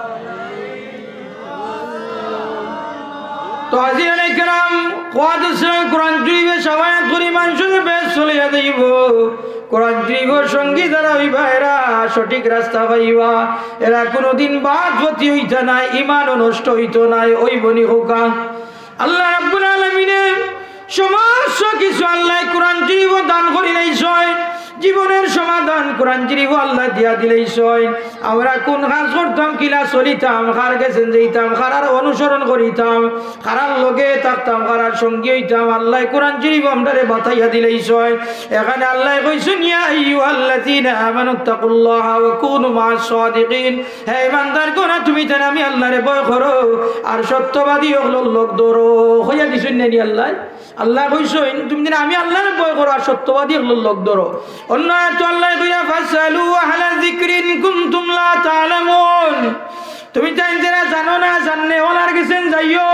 তো হাজিরানে কেরাম কোরআন শরীফে সবায়াত করি মানুষের বেশ চলে যাইব কোরআন শরীফের সঙ্গী যারা হইবা এরা সঠিক রাস্তা পাইবা এরা কোনোদিন বাদপতি হইতা নাই ইমানও নষ্ট হইত নাই ওই বনি হোকা আল্লাহ রাব্বুল আলামিনের সমস্ত কিছু আল্লাহ কোরআন শরীফ দান করি নাই ছয় জীবনের সমাধান কোরআন শরীফ আল্লাহ দিয়া দিলেই ছয় আমরা কোন কাজ করতাম কিলা চলিতাম কার গেছেন যেতাম কারার অনুসরণ করিতাম কারার লগে থাকতাম কারার সঙ্গী হইতাম আল্লাহ কোরআন শরীফ আমরারে বাতাইয়া দিলেই ছয় এখানে আল্লাহ কইছেন ইয়া আইয়ুহাল্লাযীনা আমানুত্তাকুল্লাহা ওয়া কুনু মা'আস সাদিকিন হে ইমানদারগণ তুমি জানো আমি আল্লাহরে ভয় করো আর সত্যবাদী হলো লোক ধরো হইয়া দিছেন নি আল্লাহ আল্লাহ কইছেন তুমি জানো আমি আল্লাহরে ভয় করো আর সত্যবাদী হলো লোক ধরো অন্য আয়াতে আল্লাহ কইয়া ফাসালু আহলা যিকরিন কুনতুম লা তা'লামুন তুমি যারা জানো না জাননে ওনার গেছেন যাইও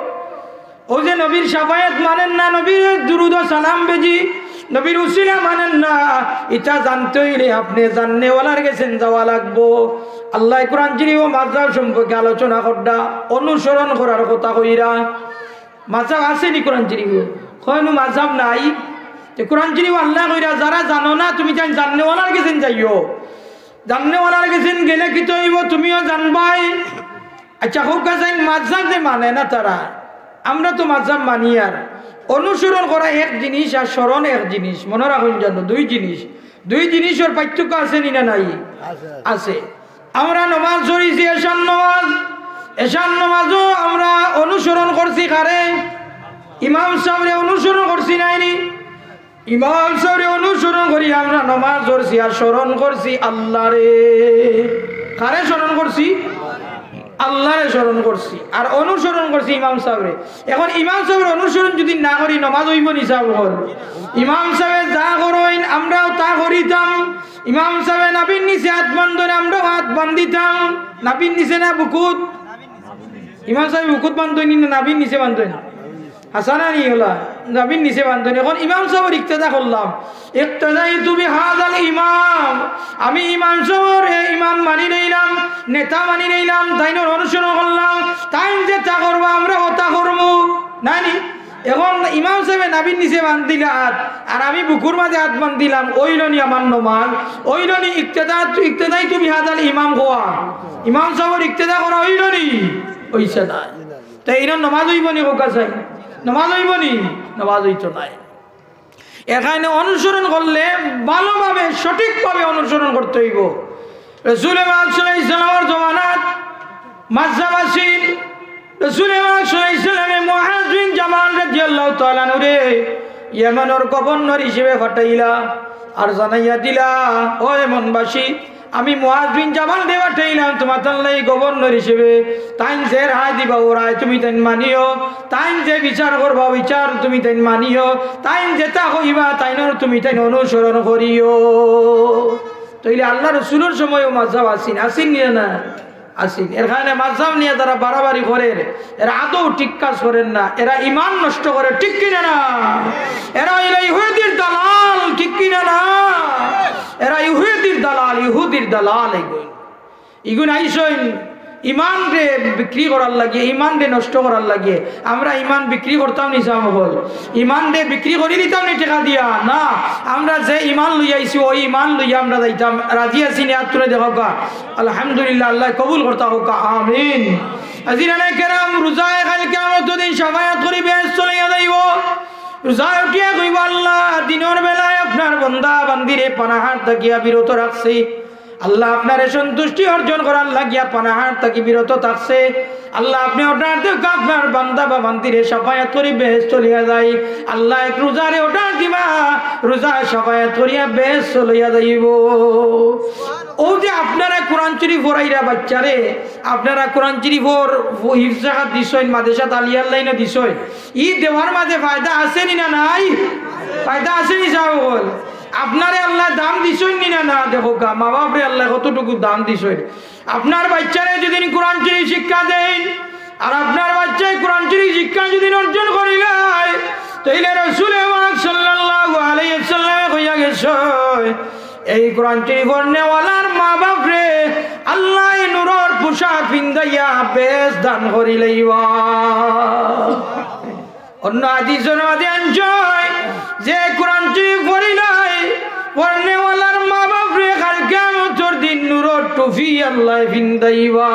ও যে নবীর শাফায়াত মানেন না নবীর দুরুদ ও সালাম বেজি নবীর উসিলা মানেন না এটা জানতে হইলে আপনি জাননে ওনার গেছেন যাওয়া লাগবো আল্লাহ কোরআন শরীফ ও মাযহাব সম্পর্কে আলোচনা করডা অনুসরণ করার কথা কইরা মাযহাব আছে নি কোরআন শরীফ কয়নো মাযহাব নাই কোরআন শরীফ আল্লাহ কইরা যারা জানো না তুমি জাননে ওনার গেছেন যাইও জাননে ওনার গেছেন গেলে কি তো হইব তুমিও জানবাই আচ্ছা হোক গাছেন মাযহাব যে মানে না তারা আমরা তো মাযহাব মানি আর অনুসরণ করা এক জিনিস আর স্মরণ এক জিনিস মনে রাখুন জানো দুই জিনিসের পার্থক্য আছে নি না নাই আছে আমরা নামাজ পড়িছি এশার নামাজও আমরা অনুসরণ করছি কারে ইমাম সাহেবরে অনুসরণ করছি নাইনি ইমাম সাহেবরে অনুসরণ করি আমরা নামাজ পড়ছি আর স্মরণ করছি আল্লাহরে কারে স্মরণ করছি আল্লাহরে স্মরণ করছি আর অনুসরণ করছি ইমাম সাহেবরে এখন ইমাম সাহেবের অনুসরণ যদি না করি নামাজ হইব নি সাহেব ইমাম সাহেব যা করেন আমরাও তা করিতাম ইমাম সাহেব নাবির নিচে হাত বান্ধন আমরাও হাত বান্ধিতাম নাবির নিচে না বুকুত ইমাম সাহেব বুকুত বান্ধন না নাবির নিচে বান্ধন হাসানা নি হলা নাবির নিচে বান্ধন এখন ইমাম সাহেবের ইক্তেদা করলাম ইক্তেদাইতু বিহাযাল ইমাম আমি ইমাম সাহেবের ইমাম মানি নিলাম নেতা মানি নিলাম তাইনের অনুসরণ করলাম তাই যে তা করবো আমরা ওটা করবো নানি এখন ইমাম সাহেব নাবির নিচে বান্ধিলা হাত আর আমি বুকুর মাঝে হাত বান্ধিলাম ওইলনি আমার নমাজ ওইলনি ইক্তেদাইতু বিহাযাল ইমাম গোয়া ইমাম সাহেবের ইক্তেদা করা ওইলনি ওইসা না তাই এর নমাজ হইব নি কোকা চাই নমাজ হইব নি নমাজ হইতো নাই এখানে অনুসরণ করলে ভালোভাবে সঠিকভাবে অনুসরণ করতে হইব রাসূল পাক সাল্লাল্লাহু আলাইহি ওয়াসাল্লামের জামানাত মাযহাব আছিল রাসূল পাক সাল্লাল্লাহু আলাইহি ওয়াসাল্লামে মুআয বিন জামাল রাদিয়াল্লাহু তাআলা নরে ইয়েমেনের গভর্নর হিসেবে পাঠাইলা আর জানাইয়া দিলা ও ইয়েমেনবাসী আমি মুআয বিন জামাল দেওয়া ঠাইলাম তোমার তাল্লাই গভর্নর হিসেবে তাই যে রায় দিবা ও রায় তুমি তাই মানিও তাই যে বিচার করবা বিচার তুমি তাই মানিও তাই যেটা কইবা তাই তুমি তাই অনুসরণ করিও তাইলে আল্লাহ রাসূলের সময়ও মাযহাব আসিন নিয়ে না আসিন এর কারণে মাযহাব নিয়ে তারা বাড়াবাড়ি করেন এরা আদৌ ঠিক কাজ করেন না এরা ঈমান নষ্ট করে ঠিক কিনা না এরা ইহুদির দালাল ঠিক কিনা না এরা ইহুদির দালাল এগুন আইসইন ইমান রে বিক্রি করার লাগে ইমান রে নষ্ট করার লাগে আমরা ইমান বিক্রি করতাম নি সামহল ইমান রে বিক্রি করে দিতাম নি টাকা দিয়া না আমরা যে ইমান লইয়াইছি ওই ইমান লইয়া আমরা যাইতাম রাজি আছি নি হাত তুলে দেখো আলহামদুলিল্লাহ আল্লাহ কবুল করতা হোক আমিন আজিরানে কেরাম রোজায় কাল কিয়ামত দিন শাফায়াত করি বেহেশত চলে যাইব রোজা উঠিয়া কইব আল্লাহ দিনের বেলায় আপনার বান্দা বান্দিরে পানাহার থাকিয়া বিরত রাখছি আল্লাহ আপনারে সন্তুষ্টি অর্জন করার লাগিয়া পানাহার থাকি বিরত থাকছে আল্লাহ আপনি অর্ডার দেব আপনার বান্দা বা বান্দিরে শাফায়াত করি বেহেশত চলিয়া যাই আল্লাহ এক রোজারে অর্ডার দিবা রোজা শাফায়াত করিয়া বেহেশত চলিয়া যাইব। ও যে আপনারা কোরআন শরীফ পড়াইরা বাচ্চারে আপনারা কোরআন শরীফর হিফজাহাত দিছই মাদ্রাসা আলিয়ার লাইনে দিছই ই দেওয়ার মাঝে ফায়দা আছে নি না নাই ফায়দা আছে নি সাহেব আপনারে আল্লাহ দাম দিছই নি না না দেখো কা মা বাপরে আল্লাহ কতটুকু দাম দিছই আপনার বাচ্চারে যদি কোরআন শরীফ শিক্ষা দেন আর আপনার বাচ্চায় কোরআন শরীফ শিক্ষা যদি অর্জন করিলে তাইলে রাসূল পাক সাল্লাল্লাহু আলাইহি ওয়াসাল্লামে কইয়া গেছে এই কোরআন শরীফ পড়নেওয়ালার মা বাপ রে আল্লাহ নূরের পোশাক পিন্দাইয়া বেশ দান করি লইবা অন্য হাদিসের মধ্যে আনছয় যে কোরআন শরীফ পড়িলাই পড়নেওয়ালার মা বাপ রে কাল কিয়ামতের দিন নূরের টুপি আল্লাহ পিন্দাইবা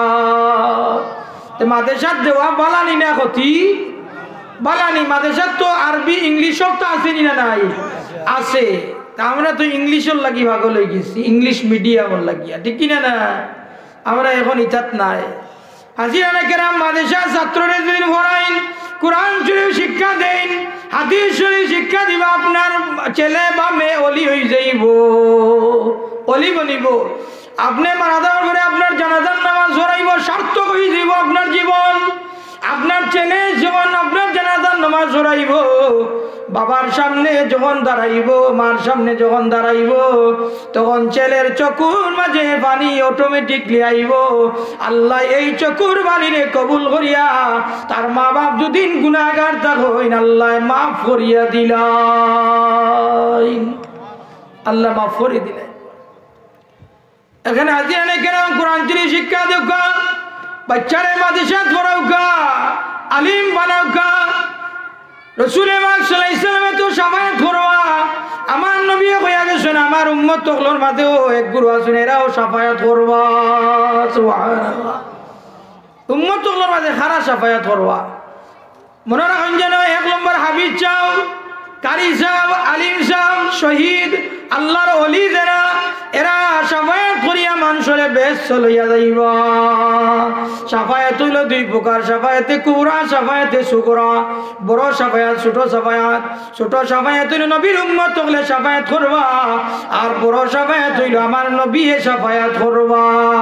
তে মাদ্রাসাত দেওয়া বালানি না ক্ষতি বালানি মাদ্রাসাত তো আরবি ইংলিশও তো আছে না নাই আছে আমরা তো ইংলিশের লাগি ভাগল হয়ে গেছি ইংলিশ মিডিয়ামের লাগিয়া ঠিক কিনা না আমরা এখন ইচ্ছাত নাই হাজিরা কেরাম মাদ্রাসা ছাত্ররা যদি পড়াইন কোরআন শরীফ শিক্ষা দেন হাদিস শরীফ শিক্ষা দিবা আপনার ছেলে বা মেয়ে অলি হয়ে যাইব অলি বনিব আপনি মারা যাওয়ার পরে আপনার জানাজার নামাজ পড়াইব সার্থক হয়ে যাইব আপনার জীবন আপনার ছেলে যখন আপনার জানাজার নামাজ পড়াইব বাবার সামনে যখন দাঁড়াইব মার সামনে যখন দাঁড়াইব তখন ছেলের চকুর মাঝে পানি অটোমেটিকলি আইব আল্লাহ এই চকুর পানিরে কবুল করিয়া তার মা বাপ যদি গুনাহগার থাকেন আল্লাহ মাফ করিয়া দিলেন আল্লাহ মাফ করে দিলেন এখানে হাজিরা কেরাম কোরআন শরীফ শিক্ষা দেওয়া বাচ্চারে মাদ্রাসাত পড়াওকা আলিম বানাওকা রাসূল পাক সাল্লাল্লাহু আলাইহি ওয়াসাল্লাম তো শাফায়াত করবা আমার নবী কইয়া গেছেন আমার উম্মত তকলর মাঝেও এক গুরু আছেন এরাও শাফায়াত করবা সুবহানাল্লাহ উম্মত তকলর মাঝে খারা শাফায়াত করবা মনে রাখুন যেন এক নম্বর হাবিব চাও কারি সাহেব আলিম সাহেব শহীদ আল্লাহর ওলি যারা এরা শাফায়াত করিয়া মানুষের বেহেশত লইয়া যাইবা শাফায়াত হইল দুই প্রকার শাফায়াতে কুবরা শাফায়াতে সুগরা বড় শাফায়াত ছোট শাফায়াত ছোট শাফায়াত হইল নবীর উম্মত হলে শাফায়াত করবা আর বড় শাফায়াত হইল আমার নবী শাফায়াত করবা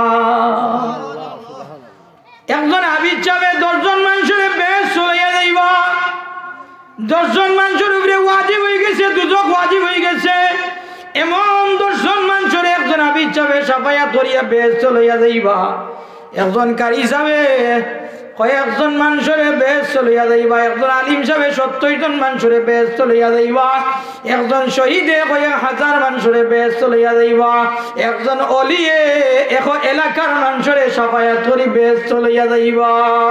একজন হাবিব চাবে 10 জন মানুষের বেহেশত লইয়া যাইবা 10 জন মানুষের উপরে ওয়াজিব হয়ে গেছে দুজক ওয়াজিব হয়ে গেছে এমন 10 জন মানুষের একজন হাবিব চাবে শাফায়াত করিয়া বেহেশত লইয়া যাইবা একজন কারি যাবে কয়েকজন মানুষের বেহেশত লইয়া যাইবা একজন আলিম যাবে 70 জন মানুষের বেহেশত লইয়া যাইবা একজন শহীদে কয়েক হাজার মানুষের বেহেশত লইয়া যাইবা একজন অলিয়ে এলাকার মানুষের শাফায়াত করি বেহেশত লইয়া যাইবা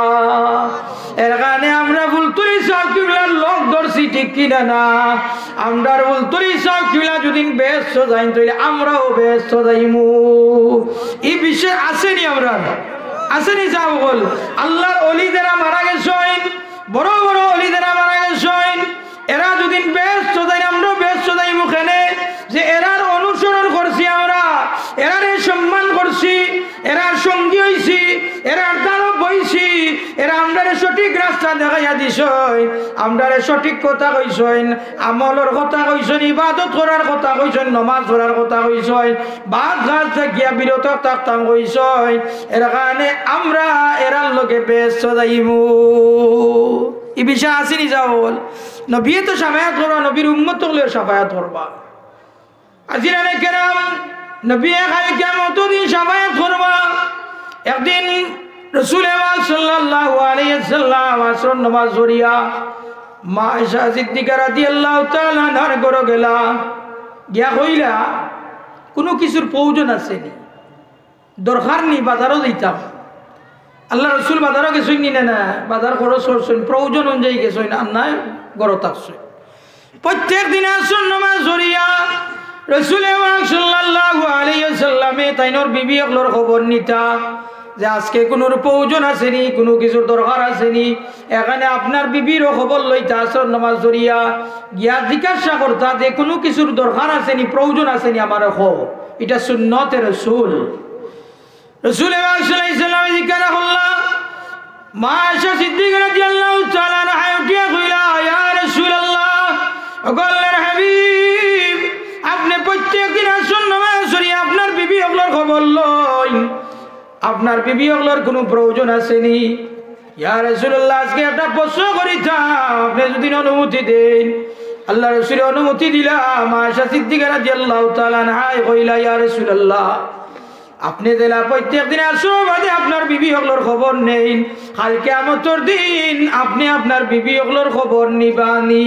এর কারণে আমরা বুলতুরি সাহেব কিবলার লোক ধরছি ঠিক কিনা না আমরা বুলতুরি সাহেব কিবলা যদি বেহেশত যাই তাইলে আমরাও বেহেশত যাইমু এই বিষয় আসেনি আমরা আসেনি সাহেব বল আল্লাহর ওলি যারা মারা গেছেন বড় বড় ওলি যারা মারা গেছেন এরা যদি বেহেশত যাই আমরাও বেহেশত যাইমু কেনে যে এরার অনুসরণ করছি আমরা এরারে সম্মান করছি এরার সঙ্গী হইছি এরার দ্বারা বইছি এরা আমরারে সঠিক রাস্তা দেখাইয়া দিছই আমরারে সঠিক কথা কইছেন আমলের কথা কইছেন ইবাদত করার কথা কইছেন নামাজ পড়ার কথা কইছেন বাদ গাছ থেকে বিরত থাকতাম কইছেন এর কারণে আমরা এরার লোকে বেহেশত যাইমু এই বিষয় আসেনি যাও নবী তো শাফায়াত করবা নবীর উম্মত হলে শাফায়াত করবা আজিরা কেরাম নবী খাই কিয়ামত দিন শাফায়াত করবা একদিন রাসূল পাক সাল্লাল্লাহু আলাইহি ওয়াসাল্লাম আসর নামাজ পড়িয়া মা আয়েশা সিদ্দিকা রাদিয়াল্লাহু তাআলা আনহার ঘরে গেলা গিয়া কইলা কোনো কিছুর প্রয়োজন আছে নি দরকার নি বাজারও যাইতাম আল্লাহ রাসূল বাজারও গেছেন নি না বাজার খরচ করছেন প্রয়োজন অনুযায়ী গেছেন আর নাই ঘরে থাকছেন প্রত্যেক দিন আসর নামাজ পড়িয়া রাসূল পাক সাল্লাল্লাহু আলাইহি ওয়াসাল্লামে তাইনর বিবি একলর খবর নিতা যে আজকে কোনো প্রয়োজন আসেনি কোনো কিছুর দরকার আসেনি এখানে আপনার বিবিরও খবর লইতা আসর নামাজ পড়িয়া গিয়া জিজ্ঞাসা করতা যে কোনো কিছুর দরকার আসেনি প্রয়োজন আসেনি আমার খো এটা সুন্নতে রাসূল রাসূল পাক সাল্লাল্লাহু আলাইহি ওয়াসাল্লাম জিজ্ঞাসা করলা মা আয়েশা সিদ্দিকা রাদিয়াল্লাহু তাআলা আনহা উঠিয়া কইলা ইয়া রাসূলুল্লাহ আল্লাহর হাবিব আপনি প্রত্যেক দিন আসর নামাজ পড়িয়া আপনার বিবি ওগুলোর আপনার বিবি হকলের কোনো প্রয়োজন আসেনি? ইয়া রাসূলুল্লাহ, আজকে একটা প্রশ্ন করিতাম, আপনি যদি অনুমতি দেন। আল্লাহ রাসূল অনুমতি দিলাম। আয়েশা সিদ্দিকা রাদিয়াল্লাহু তাআলা আনহা কইলা, ইয়া রাসূলুল্লাহ, আপনি দিলা প্রত্যেক দিন আসো বাদে আপনার বিবি হকলের খবর নেই, কাল কিয়ামতের দিন আপনি আপনার বিবি হকলের খবর নিবানি।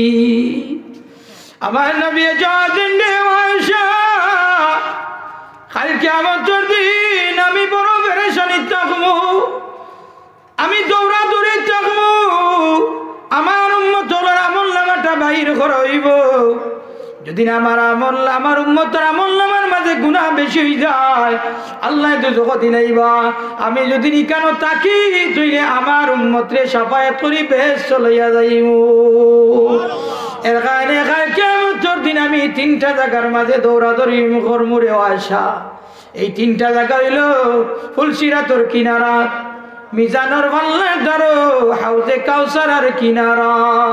আমার নবী জানেন আয়েশা, কাল কিয়ামতের দিন আমি বড় পেরেশানি থাকবো, আমি দৌড়াদৌড়ি থাকবো, আমার উম্মতের আমলনামাটা বাইর করাইব। যদি আমার উম্মতের আমলনামার মাঝে গুনাহ বেশি হয়ে যায়, আল্লাহ তো জগৎ দিলাইবা। আমি যদি কেন তাকি তুইলে আমার উম্মতরে সাফায়াত করি বেশ চলাইয়া যাইব। এর কারণে কিয়ামতের দিন আমি 3টা জায়গার মাঝে দৌড়াদৌড়ি করমুরে আয়েশা। এই 3টা জায়গা হইল ফুলসিরাতর কিনারা, মিজানুর পাল্লার দ্বারো, হাউজে কাউসারের কিনারা।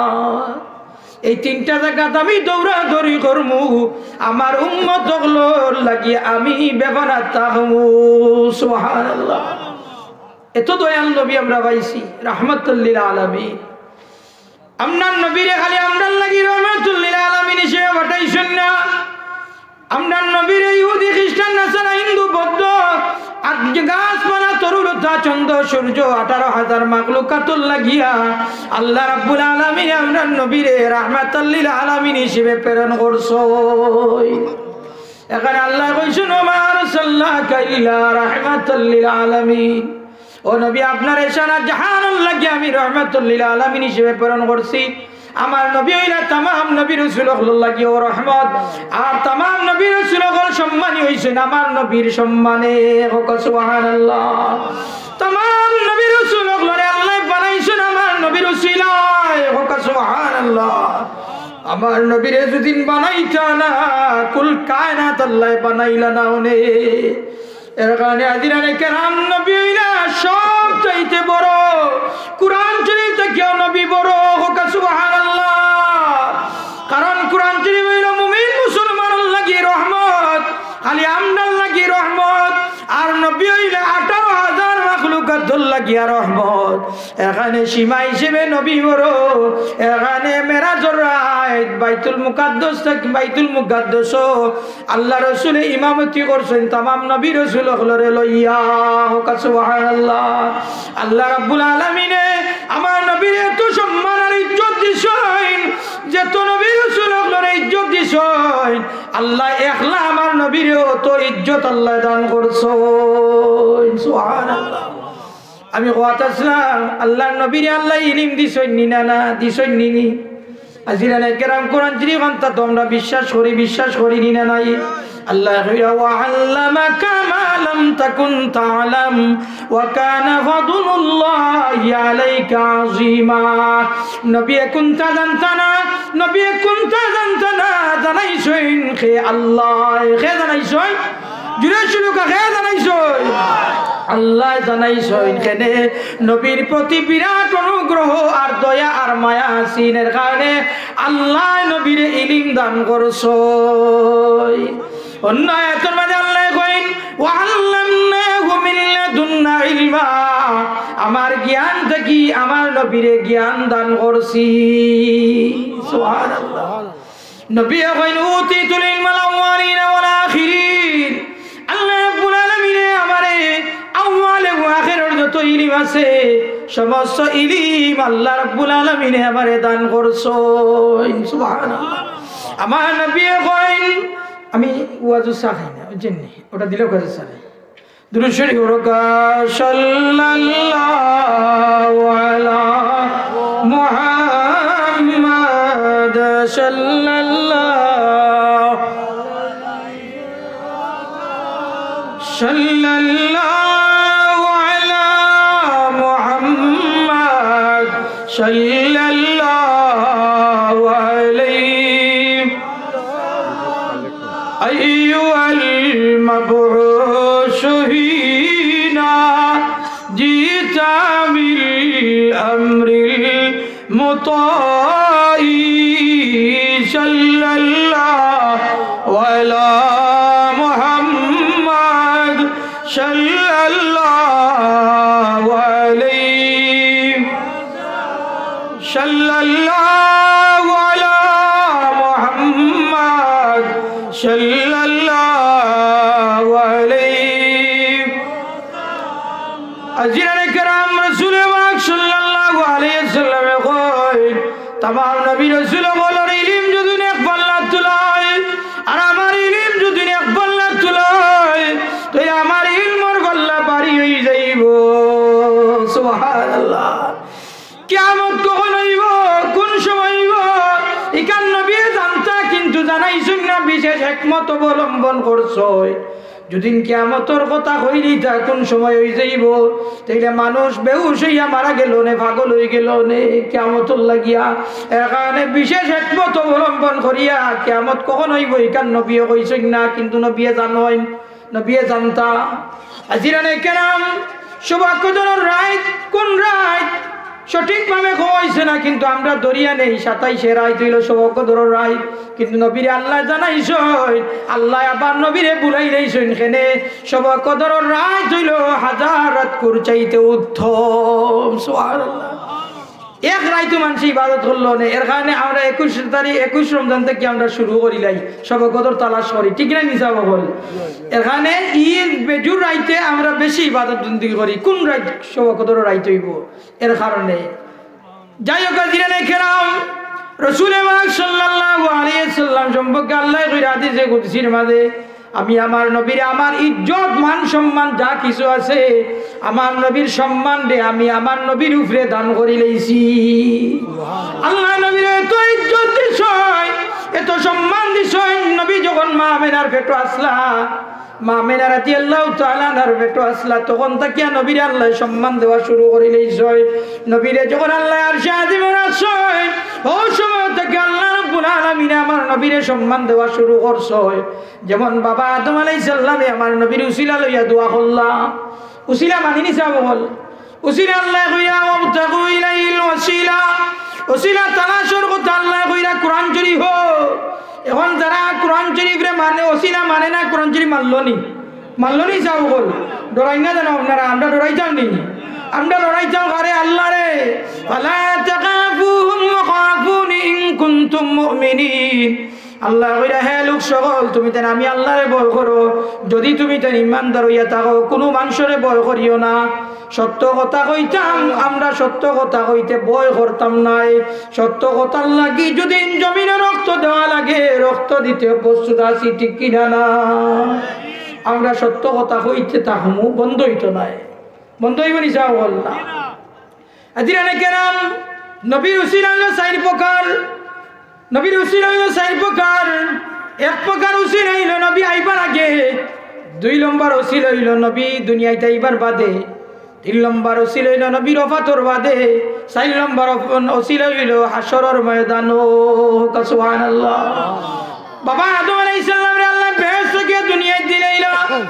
এই 3টা জায়গাতে আমি দৌড়াদৌড়ি করমু, আমার উম্মত হকলর লাগি আমি বেফানা থাকমু। সুবহানাল্লাহ। এত দয়াল নবী আমরা পাইছি, রাহমাতুল লিল আলামিন। আমরার নবীরে খালি আমরার লাগি রাহমাতুল লিল আলামিন হিসেবে পাঠাইছেন না। আমরার নবীরে ইহুদি, খ্রিস্টান, নাসারা, হিন্দু, বৌদ্ধ, গাছপালা, তরুলতা, চন্দ্র, সূর্য, 18,000 মাখলুকাতুল লাগিয়া আল্লাহ রাব্বুল আলামিন আমরার নবীরে রাহমাতুল লিল আলামিন হিসেবে প্রেরণ করছেন। এখানে আল্লাহ কইছেন, ওমা আরসালনাকা ইল্লা রাহমাতাল লিল আলামিন। ও নবী, আপনার সারা জাহানুল লাগিয়া আমি রাহমাতুল লিল আলামিন হিসেবে প্রেরণ করছি। আমার নবী হইলা তামাম নবী রাসূল হল লাগিও রহমত, আর তামাম নবী রাসূল হল সম্মানী হইছেন আমার নবীর সম্মানে। হোক সুবহানাল্লাহ। তামাম নবী রাসূল হলরে আল্লাহ বানাইছেন আমার নবীর উসিলায়। হোক সুবহানাল্লাহ। আমার নবীরে যদি বানাইতা না, কুল কায়নাত আল্লাহ বানাইলা না ওনে। এর কারণে আজিরানে কেরাম নবী হইলা সব চাইতে বড়, কুরআন শরীফ থেকেও নবী বড়। হোক সুবহানাল্লাহ। কারণ কুরআন শরীফ হইল মুমিন মুসলমানের লাগি রহমত, খালি আমরার লাগি রহমত, আর নবী হইলা 18,000 মাখলুকাতুল লাগিয়া রহমত। এখানে সীমা হিসেবে নবী বড়। এখানে মেরাজের রাত বাইতুল মুকাদ্দাস থেকে বাইতুল মুকাদ্দাস আল্লাহ রাসূল ইমামতি করছেন তামাম নবী রাসূল হলরে লইয়া। হোক সুবহানাল্লাহ। আল্লাহ রাব্বুল আলামিনে আমার নবীর এত সম্মান আর ইজ্জত দিছেন, যত নবী রাসূল হলরে ইজ্জত দিছেন, আল্লাহ একলা আমার নবীর অত ইজ্জত আল্লাহ দান করছেন। সুবহানাল্লাহ। আমি কথা শুনলাম, আল্লাহর নবীরে আল্লাহ ইলম দিছেন নিনা না দিছেন নিনি? আজিরানে কেরাম কোরআন শরীফ আনতা তোমরা বিশ্বাস করি নিনা নাই? আল্লাহ কইরা ওয়া আল্লামাকা মা লাম তাকুন তা'লাম ওয়া কানা ফাদলুল্লাহি আলাইকা আযীমা। নবী কুনতা জানতানা, নবী কুনতা জানতানা, জানাইছেন কে আল্লাহ, কে জানাইছেন? জুরে শুরু কা কে জানাইছেন? আল্লাহ জানাইছেন। কেনে নবীর প্রতি বিরাট অনুগ্রহ আর দয়া আর মায়া আসিনের কারণে আল্লাহ নবীর ইলম দান করছেন। অন্য আয়াতের মাঝে আল্লাহ কইন ওয়া আল্লামনাহু মিন লাদুন্না ইলমা, আমার জ্ঞান থেকে আমার নবীরে জ্ঞান দান করছি। সুবহানাল্লাহ। নবী কইন উতিতুল ইলমাল আউয়ালিন ওয়াল আখিরিন। আল্লাহ রাব্বুল আলামিন আমারে আউয়াল ওয়া আখিরের যত ইলম আছে সমস্ত ইলম আল্লাহ রাব্বুল আলামিন আমারে দান করছেন। সুবহানাল্লাহ। আমার নবী কইন, আমি ওয়াজু সাখাই না জেনে ওটা দিলেও কাজে সারে। দুরূদ শরীফ ওরকা সাল্লাল্লাহু আলা মুহাম্মাদ সাল্লাল্লাহু আলা মুহাম্মাদ সাল্লাল্লাহু আলাইহি আইয়ুহাল মাবউস হিনা জিতা বিল আমরিল মুতাই সাল্লাল্লাহু আলা মুহাম্মাদ সাল্লাল্লাহু সাল্লাল্লাহু আলাইহি আজিরানে کرام রাসূল পাক সাল্লাল্লাহু আলাইহি ওয়াসাল্লাম কয় तमाम नबी रसूल বলার ইলম যদি এক পাল্লা তুলায় আর আমার ইলম যদি এক পাল্লা তুলায় তো আমার ইলমের পাল্লা ভারী হয়ে যাইব সুবহানাল্লাহ কিয়ামত কখন হইব কোন সময় হইব ইকান নবী জানতা কিন্তু জানাইছেন না বিশেষ হিকমত অবলম্বন করছো যদি কিয়ামতের কথা কইলি তা কোন সময় হই যাইব তাইলে মানুষ বেহুশ হইয়া মারা গেল নে পাগল হই গেল নে কিয়ামতর লাগিয়া এর কারণে বিশেষ হিকমত অবলম্বন করিয়া কিয়ামত কখন হইব ইকান নবী কইছেন না কিন্তু নবী জানেন নবী জানতা আজিরানে কেরাম সৌভাগ্যজনক রাত কোন রাত সঠিকভাবে কইছে না কিন্তু আমরা দরিয়া নেই 27 রাত হইল সৌভাগ্যজনক রাত কিন্তু নবীরে আল্লাহ জানাইছেন আল্লাহ আবার নবীরে বুলাই দিয়েছেন কেনে সৌভাগ্যজনক রাত হইল হাজার রাত কুর চাইতে উত্তম সুবহানাল্লাহ এক রাইতো মানুষ ইবাদত করলো না এর কারণে আমরা 21 রমজান থেকে আমরা শুরু করিলাই সবে কদর তালাশ করি ঠিক না নিসা বল এর কারণে ঈদ বেজুর রাইতে আমরা বেশি ইবাদত বন্দেগী করি কোন রাইত সবে কদর রাইত হইব এর কারণে যাই হোক জিরানে কেরাম রাসূল পাক সাল্লাল্লাহু আলাইহি ওয়াসাল্লাম সম্পর্কে আল্লাহ কইরা হাদিসে কুদসির মাঝে আমি আমার নবীর আমার ইজ্জত মান সম্মান যা কিছু আছে আমার নবীর সম্মান দে আমি আমার নবীর উপরে দান করি লইছি আল্লাহ নবীর এত ইজ্জত দিছয় এত সম্মান দিছয় নবী যখন মা আমেনার পেটে আসলা মা আমেনা রাদিয়াল্লাহু তাআলা নার পেটে আসলা তখন তাকিয়া নবীর আল্লাহ সম্মান দেওয়া শুরু করে লইছয় নবীরে যখন আল্লাহ আরশে আজিমে রাখছয় ও সময় থেকে আল্লাহ রাব্বুল আলামিন আমার নবীরে সম্মান দেওয়া শুরু করছয় যেমন বাবা আদম আলাইহিস সালামে আমার নবীর উসিলা লইয়া দোয়া করলা উসিলা মানি নিছা বল উসিলা আল্লাহ কইয়া ওয়াবতাগু ইলাইহিল ওয়াসিলা উসিলা তালাশের কথা আল্লাহ কইরা কোরআন শরীফ এখন যারা কোরআন শরীফরে মানে ওসিলা মানে না কোরআন শরীফ মানলো নি যাও বল ডরাই না জানো আপনারা আমরা ডরাই যাও নি আমরা ডরাই যাও আরে আল্লাহ রে ফালা তাকাফুহুম ওয়া খাফুনি ইন কুনতুম মুমিনিন আল্লাহ কইরা হে লোক সকল তুমি তেন আমি আল্লাহরে ভয় করো যদি তুমি তেন ইমানদার হইয়া থাকো কোনো মানুষরে ভয় করিও না সত্য কথা কইতাম আমরা সত্য কথা কইতে ভয় করতাম নাই সত্য কথার লাগি যদি জমিনে রক্ত দেওয়া লাগে রক্ত দিতে প্রস্তুত আছি ঠিক কিনা না আমরা সত্য কথা কইতে তাহমু বন্ধ হইতো নাই বন্ধ হইব নি যাও বল না আজিরানে কেরাম নবীর উসিলা হইল 4 প্রকার নবীর উসিলা হইল 4 প্রকার এক প্রকার উসিলা হইল নবী আইবার আগে 2 নম্বর উসিলা হইল নবী দুনিয়াতে আইবার বাদে 3 নম্বর উসিলা হইল নবীর ওফাতর বাদে 4 নম্বর উসিলা হইল হাশরের ময়দান সুবহানাল্লাহ বাবা আদম আলাইহিস সালাম রে আল্লাহ বেহেশত থেকে দুনিয়ায় দিলাইলা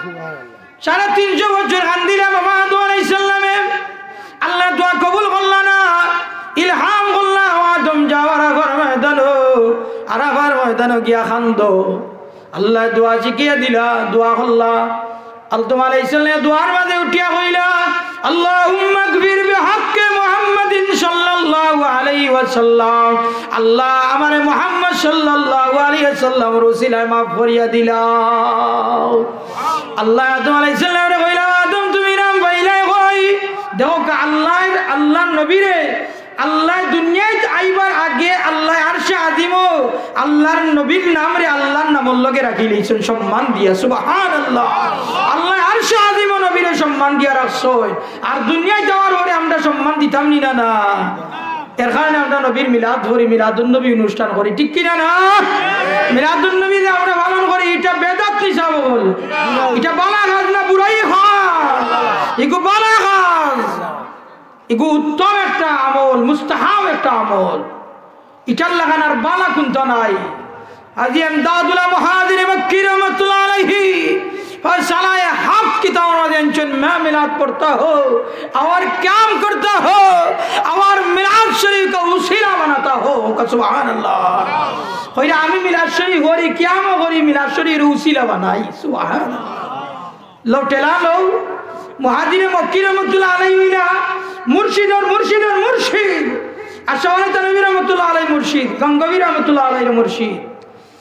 350 বছর কান্দিলা বাবা আদম আলাইহিস সালামে আল্লাহ দোয়া কবুল করলা না ইলহাম করলা আদম যাওয়ার আগর ময়দান আরাফার ময়দান গিয়া খান্দো আল্লাহ দোয়া শিখিয়ে দিলা দোয়া করলা আদম আলাইহিস সালাম দোয়ার মাঝে উঠিয়া কইলা আল্লাহুম্মা গফির বিহাক্কি মুহাম্মাদিন সাল্লাল্লাহু আলাইহি ওয়াসাল্লাম আল্লাহ আমারে মুহাম্মদ সাল্লাল্লাহু আলাইহি ওয়াসাল্লামের ওসিলায় maaf করিয়া দিলাও আল্লাহ আদম আলাইহিস সালাম রে কইলা আদম তুমি নাম পাইলাই কই দেখো আল্লাহর নবীরে আল্লাহ দুনিয়ায় আইবার আগে আল্লাহ আরশে আজিমো আল্লাহর নবীর নাম রে আল্লাহর নামের লগে রাখি লইছেন সম্মান দিয়া সুবহানাল্লাহ আল্লাহ আরশে আজিমো নবীরে সম্মান দিয়া রাখছয় আর দুনিয়ায় যাওয়ার পরে আমরা সম্মান দিতাম নি না এর কারণে আমরা নবীর মিলাদ করি মিলাদুন নবী অনুষ্ঠান করি ঠিক কি না মিলাদুন নবী যে আমরা পালন করি এটা বেদাত হিসাব বল এটা বালা কাজ না বুড়াই কাজ এগো বালা কাজ এগো উত্তম একটা আমল মুস্তাহাব একটা আমল এটার লাগানার বালা কুন্ত নাই আজি আমদাদুল্লাহ মুহাজির মক্কি रहमतुल्लाह अलैहि पर सलाए हक की तौर जंचन मैं मिलाद पढ़ता हो और काम करता हो और मिलाद शरीफ का उसीला बनाता हो सुभान अल्लाह होइरा आमी मिलाद शरीफ होरी कियाम होरी मिलाद शरीफ उसीला बनाई सुभान लो टेला लो मुहाजिर मक्की रहमतुल्लाह अलैहि ना मुर्शिद और मुर्शिद और मुर्शिद अशवाल तनवीर रहमतुल्लाह अलैहि मुर्शिद गंगवी रहमतुल्लाह अलैहि मुर्शिद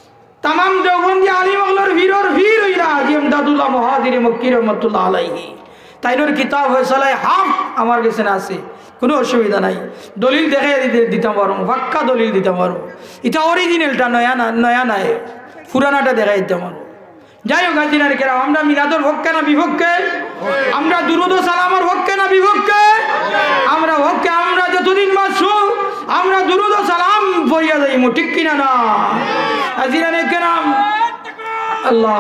তামাম দেওবন্দি আলিম ওগুলোর ভিড়র ভিড় হইলা আজি এমদাদুল্লাহ মহাদির মক্কি রহমতুল্লাহ আলাইহি তাইনোর কিতাব ফয়সালায়ে হক আমার কাছে আছে, কোনো অসুবিধা নাই। দলিল দেখে দিতাম পারবো, পাক্কা দলিল দিতাম পারবো। এটা অরিজিনালটা নয়া নাই, পুরানাটা দেখাই দিতাম পারবো। যাই হোক হাজিরার কেরাম, আমরা মিলাদুর পক্ষে না বিপক্ষে? আমরা দুরুদ ও সালামের পক্ষে না বিপক্ষে? আমরা পক্ষে। আমরা যতদিন বাঁচবো আমরা দুরুদ ও সালাম পড়িয়া যাইমু, ঠিক কিনা না হাজিরার কেরাম? আল্লাহ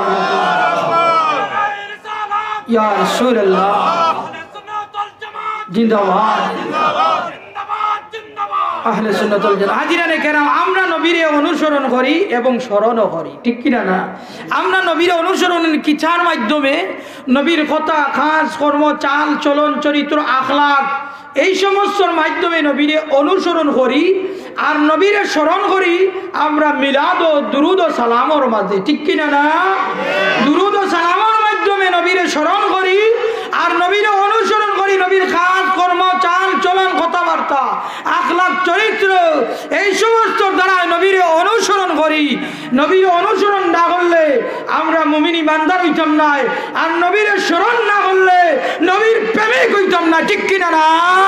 ইয়া রাসূলুল্লাহ জিন্দাবাদ, আহলে সুন্নাত ওয়াল জামাত। হাজিরানে কেরাম, আমরা নবীরে অনুসরণ করি এবং স্মরণও করি, ঠিক কিনা না? আমরা নবীরে অনুসরণের কিছার মাধ্যমে নবীর কথা, কাজ, কর্ম, চাল চলন, চরিত্র, আখলাক এই সমস্তর মাধ্যমে নবীরে অনুসরণ করি আর নবীরে স্মরণ করি আমরা মিলাদ ও দুরুদ ও সালামের মাঝে, ঠিক কিনা না? দুরুদ ও সালামের মাধ্যমে নবীরে স্মরণ করি আর নবীরে অনুসরণ করি। নবীর কাজ, কর্ম, চাল চলন, কথাবার্তা, আখলাক, চরিত্র এই সমস্ত দ্বারা নবীরে অনুসরণ করি। নবীর অনুসরণ না করলে আমরা মুমিন ইমানদার হইতাম না, আর নবীর স্মরণ না করলে নবীর প্রেমিক হইতাম না, ঠিক কিনা না?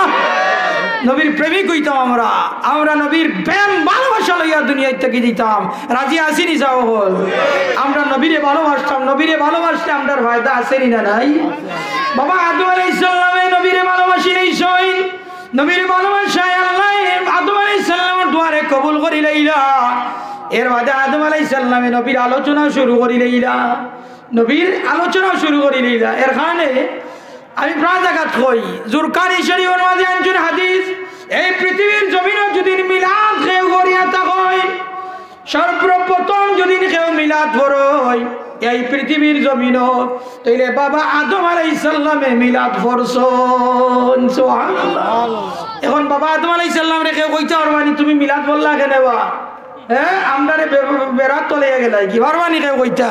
নবীর প্রেমিক হইতাম আমরা, আমরা নবীর প্রেম ভালোবাসা লইয়া দুনিয়ায় থেকে দিতাম। রাজি আসিনি যাও হল, আমরা নবীরে ভালোবাসতাম। নবীরে ভালোবাসলে আমরা ফায়দা আসেনি না নাই? বাবা আদম আলাইহিস সালামে নবীরে ভালোবাসি এই সই, নবীরে ভালোবাসায় আল্লাহ আদম আলাইহিস সালামের দুয়ারে কবুল করি লইলা। এর বাদে আদম আলাইহিস সালামে নবীর আলোচনা শুরু করি লইলা, নবীর আলোচনা শুরু করি লইলা। এর কারণে আমি প্রায় জায়গাত কই, জুরকানি শরীফের মাঝে আনছেন হাদিস, এই পৃথিবীর জমিনে যদি মিলাদ কেউ করিয়া থাকয়, সর্বপ্রথম যদি কেউ মিলাদ পড়য় এই পৃথিবীর জমিন, তাইলে বাবা আদম আলাইহিস সালামে মিলাদ পড়ছন। সুবহানাল্লাহ। এখন বাবা আদম আলাইহিস সালাম রে কেউ কইতে পারবানি তুমি মিলাদ পড়লা কেন? হ্যাঁ, আমরারে বেরাত তলে গেলাই কি পারবানি কেউ কইতা?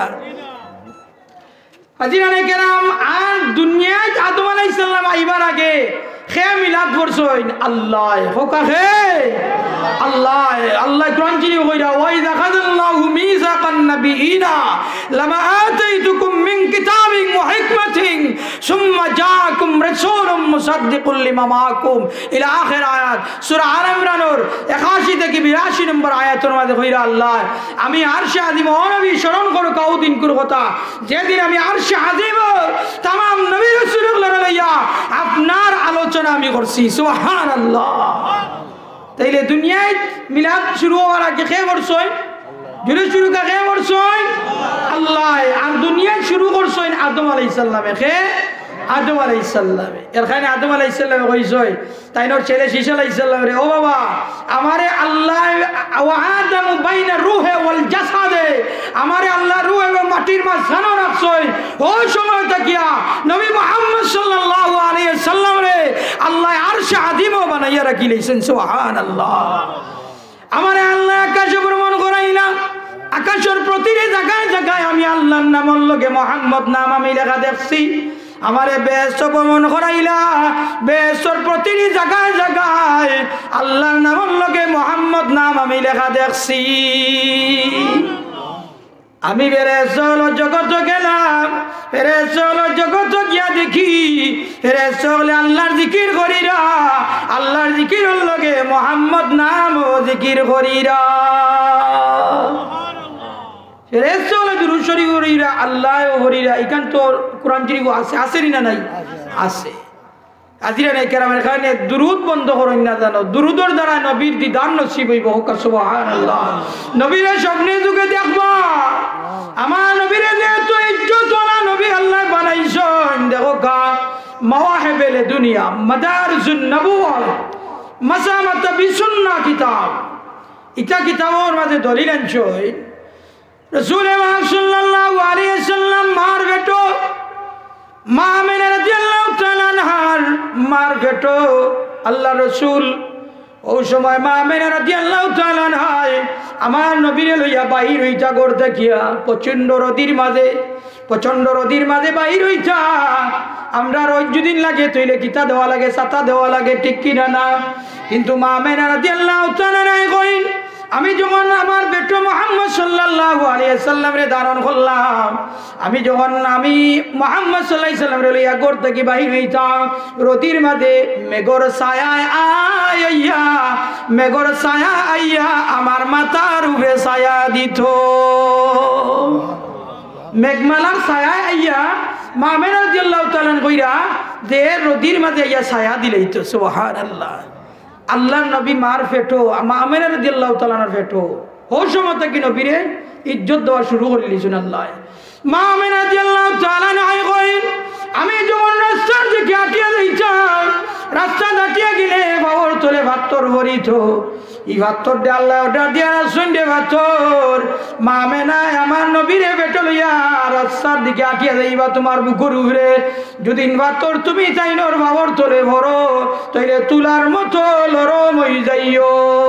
হাজিরানে কেরাম, আর দুনিয়ায় আদম আলাইহিস সালাম আইবার আগে খে মিলাদ পড়ছইন আল্লাহ, হোকা খে আল্লাহ। আল্লাহ কোরআন শরীফে কইরা, ওয়া ইযা খাযাল্লাহু মিসাকান নাবিয়িনা লামা আতাইতুকুম মিন কিতাবিন ওয়া হিকমাতিন সুম্মা জাআকুম রাসূলুম মুসাদ্দিকুল লিমা মাআকুম ইলা আখির আয়াত। সূরা আল ইমরানের 81 থেকে 82 নম্বর আয়াতের মধ্যে কইরা আল্লাহ, আমি আরশে আজিম ও নবী স্মরণ করো কওদিন কোর কথা, যেদিন আমি আরশে আজিম तमाम নবী রাসূলুল্লাহ লইয়া আপনার আলোচনা আমি করছি। সুবহানাল্লাহ। তাইলে দুনিয়ায় মিলাদ শুরু হওয়ার আগে কে করছই? জুড়ে শুরু কে করছই? আল্লাহ। আর দুনিয়ায় শুরু করছই আদম আলাইহিস সালামে। কে? আদম আলাইহিস সালামে। এখানে আদম আলাইহিস সালামে কইছই তাইনোর ছেলে শীশ আলাইহিস সালাম রে, ও বাবা আমারে আল্লাহ ওয়া আদম বাইনা রূহে ওয়াল জাসাদে, আমারে আল্লাহ রূহ এবং মাটির মাঝখানে রাখছই। ওই সময় তাকিয়া নবী মুহাম্মদ সাল্লাল্লাহু আলাইহি সাল্লাম রে আল্লাহ আরশে আযীম বানাইয়া রাখি লইছেন। সুবহানাল্লাহ। আমারে আল্লাহ আকাশে ভ্রমণ করাইলা, আকাশের প্রতিটি জায়গায় জায়গায় আমি আল্লাহর নামের লগে মুহাম্মদ নাম আমি লেখা দেখছি। আমারে বেহেশত ভ্রমণ করাইলা, বেহেশতর প্রতিটি জায়গায় জায়গায় আল্লাহর নামের লগে মুহাম্মদ নাম আমি লেখা দেখছি। আমি বেরেশত জগত গেলাম, বেরেশত জগত গিয়া দেখি বেরেশত আল্লাহর জিকির করিরা, আল্লাহর জিকিরের লগে মুহাম্মদ নাম জিকির করিরা। দুরূদ শরীফ হরিরা, আল্লাহ হরিরা, এখান তো কোরআন শরীফ আছে, আসেনি না নাই? আছে। আজিরা নাই কেরামের এখানে দুরুদ বন্ধ করেন না জানো, দুরুদের দ্বারা নবীর দিদার নসিব হইব। সুবহানাল্লাহ। নবীরে স্বপ্নে যুগে দেখবা, আমার নবীরে যেহেতু ইজ্জতওয়ালা নবী আল্লাহ বানাইছেন, দেখো কা মাওয়াহিবুল দুনিয়া, মাদারিজুন নবুওয়া, মাসামাত বিসুন্নাহ কিতাব, এটা কিতাবের মাঝে দলিল আনছই রাসূল সাল্লাল্লাহু আলাইহি ওয়াসাল্লাম মার বেটো মা আমিনা রাদিয়াল্লাহু তাআলা আনহার মার বেটো আল্লাহ রাসূল ওই সময় মা আমিনা রাদিয়াল্লাহু তাআলা আনহায় আমার নবীরে লইয়া বাহির হইতা ঘর দেখিয়া প্রচন্ড রোদের মাঝে বাহির হইতা। আমরা রোজ দিন লাগে তৈলে কিতা দেওয়া লাগে, ছাতা দেওয়া লাগে, ঠিক কিনা না? কিন্তু মা আমিনা রাদিয়াল্লাহু তাআলা আনহা কইন আমি যখন আমার বেটো মুহাম্মদ সাল্লাল্লাহু আলাইহি ওয়াসাল্লাম রে ধারণ করলাম, আমি যখন মুহাম্মদ সাল্লাল্লাহু আলাইহি ওয়াসাল্লাম রে লইয়া ঘর থেকে বাহির হইতাম, রতির মাঝে মেঘর ছায়া আইয়া, মেঘর ছায়া আইয়া আমার মাথার উপরে ছায়া দিত। মেঘমালার ছায়া আইয়া মা আমেনা রাদিয়াল্লাহু তাআলা কইরা যে রতির মাঝে আইয়া ছায়া দিলেইতো। সুবহানাল্লাহ। আল্লাহর নবী মার ফেটো, মা আমেনা রাদিয়াল্লাহু তাআলার ফেটো, ও সময় থেকে নবীরে ইজ্জত দেওয়া শুরু করে দিয়েছেন আল্লাহ। মা আমেনা রাদিয়াল্লাহু তাআলা নাই কইন, আমি যখন রাস্তার দিকে হাঁটিয়া যাইতাম, রাস্তা হাঁটিয়া গেলে বাবর তোলে ভাত্তর ভরিত, এই ভাত্তর দে আল্লাহ অর্ডার দিয়া রাসুন দে ভাত্তর। মা আমেনায় আমার নবীরে ফেটো লইয়া রাস্তার দিকে হাঁটিয়া যাইবা তোমার বুকুর উপরে, যদি ভাত্তর তুমি তাইনর বাবর তোলে ভরো, তাইলে তুলার মতো লরম হই যাইও,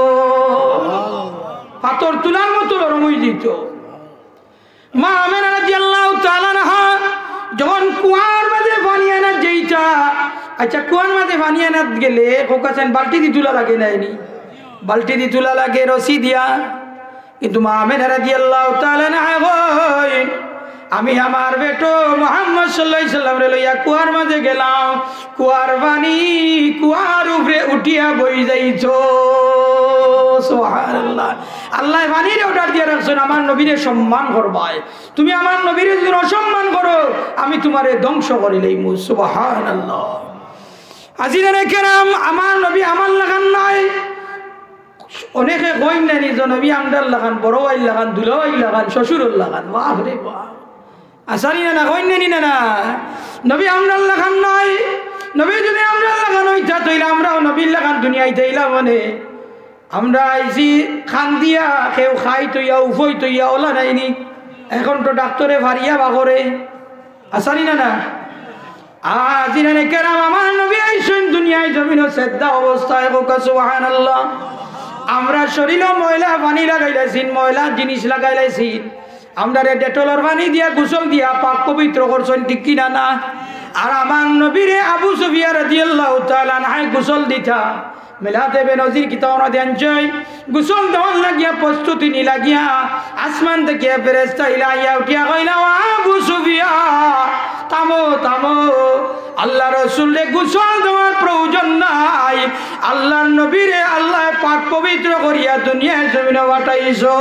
পাথর তুলার মতো লরম হই দিত। মা আমেনা রাদিয়াল্লাহু তাআলা আনহা যখন কুয়ার মাঝে পানি আনা যেইটা, আচ্ছা কুয়ার মাঝে পানি আনা গেলে কোকাছেন বালতি দি তুলা লাগে নাইনি, বালতি দি তুলা লাগে রশি দিয়া, কিন্তু মা আমেনা রাদিয়াল্লাহু তাআলা আনহা কইন, আমি আমার বেটো মুহাম্মদ সাল্লাল্লাহু আলাইহি ওয়াসাল্লাম রে লইয়া কুয়ার মাঝে গেলাম, কুয়ার পানি কুয়ার উপরে উঠিয়া বই যাইতো। সুবহানাল্লাহ। আল্লাহ পানির অর্ডার দিয়ে রাখছেন আমার নবীরে সম্মান করবাই, তুমি আমার নবীরে যদি অসম্মান করো আমি তোমারে ধ্বংস করে লইব। সুবহানাল্লাহ। আজিরানে কেরাম, আমার নবী আমার লাগান নাই, অনেকে কইন না নিজ নবী আমদার লাগান, বড় ভাই লাগান, দুলা ভাই লাগান, শ্বশুরের লাগান। বাহ রে বাহ, আসারি না কইন না না, নবী আমদার লাগান নাই। নবী যদি আমদার লাগান হইতা তৈলে আমরাও নবীর লাগান দুনিয়ায় তাইলাম মনে, আমরা আইসি খান দিয়া কেউ খাই তৈয়া উফই তৈয়া ওলা নাইনি, এখন তো ডাক্তারে ভারিয়া বাগরে। আসারি না না, আজিরানে কেরাম, আমার নবী আইসেন দুনিয়ায় জমিন সেদ্ধা অবস্থায়, সুবহানাল্লাহ। আমরা শরীরে ময়লা পানি লাগাইলাইছি, ময়লা জিনিস লাগাইলাইছি, আমরা ডেটলের পানি দিয়া গোসল দিয়া পাক পবিত্র করছেন, ঠিক কিনা না? আর আমার নবীরে আবু সুফিয়ান রাদিয়াল্লাহু তাআলা আনহু গোসল দিতা, মিলাতে বেনজির কিতাব আমরা দেনছই, গোসল দেওয়ার লাগিয়া প্রস্তুতি নি লাগিয়া আসমান থেকে ফেরেশতা ইলাইয়া উঠিয়া কইলা, আবু সুফিয়ান থামো থামো, আল্লাহ রাসূলকে গোসল দেওয়ার প্রয়োজন নাই, আল্লাহর নবীরে আল্লাহ পাক পবিত্র করিয়া দুনিয়ার জমিনে পাঠাইছো।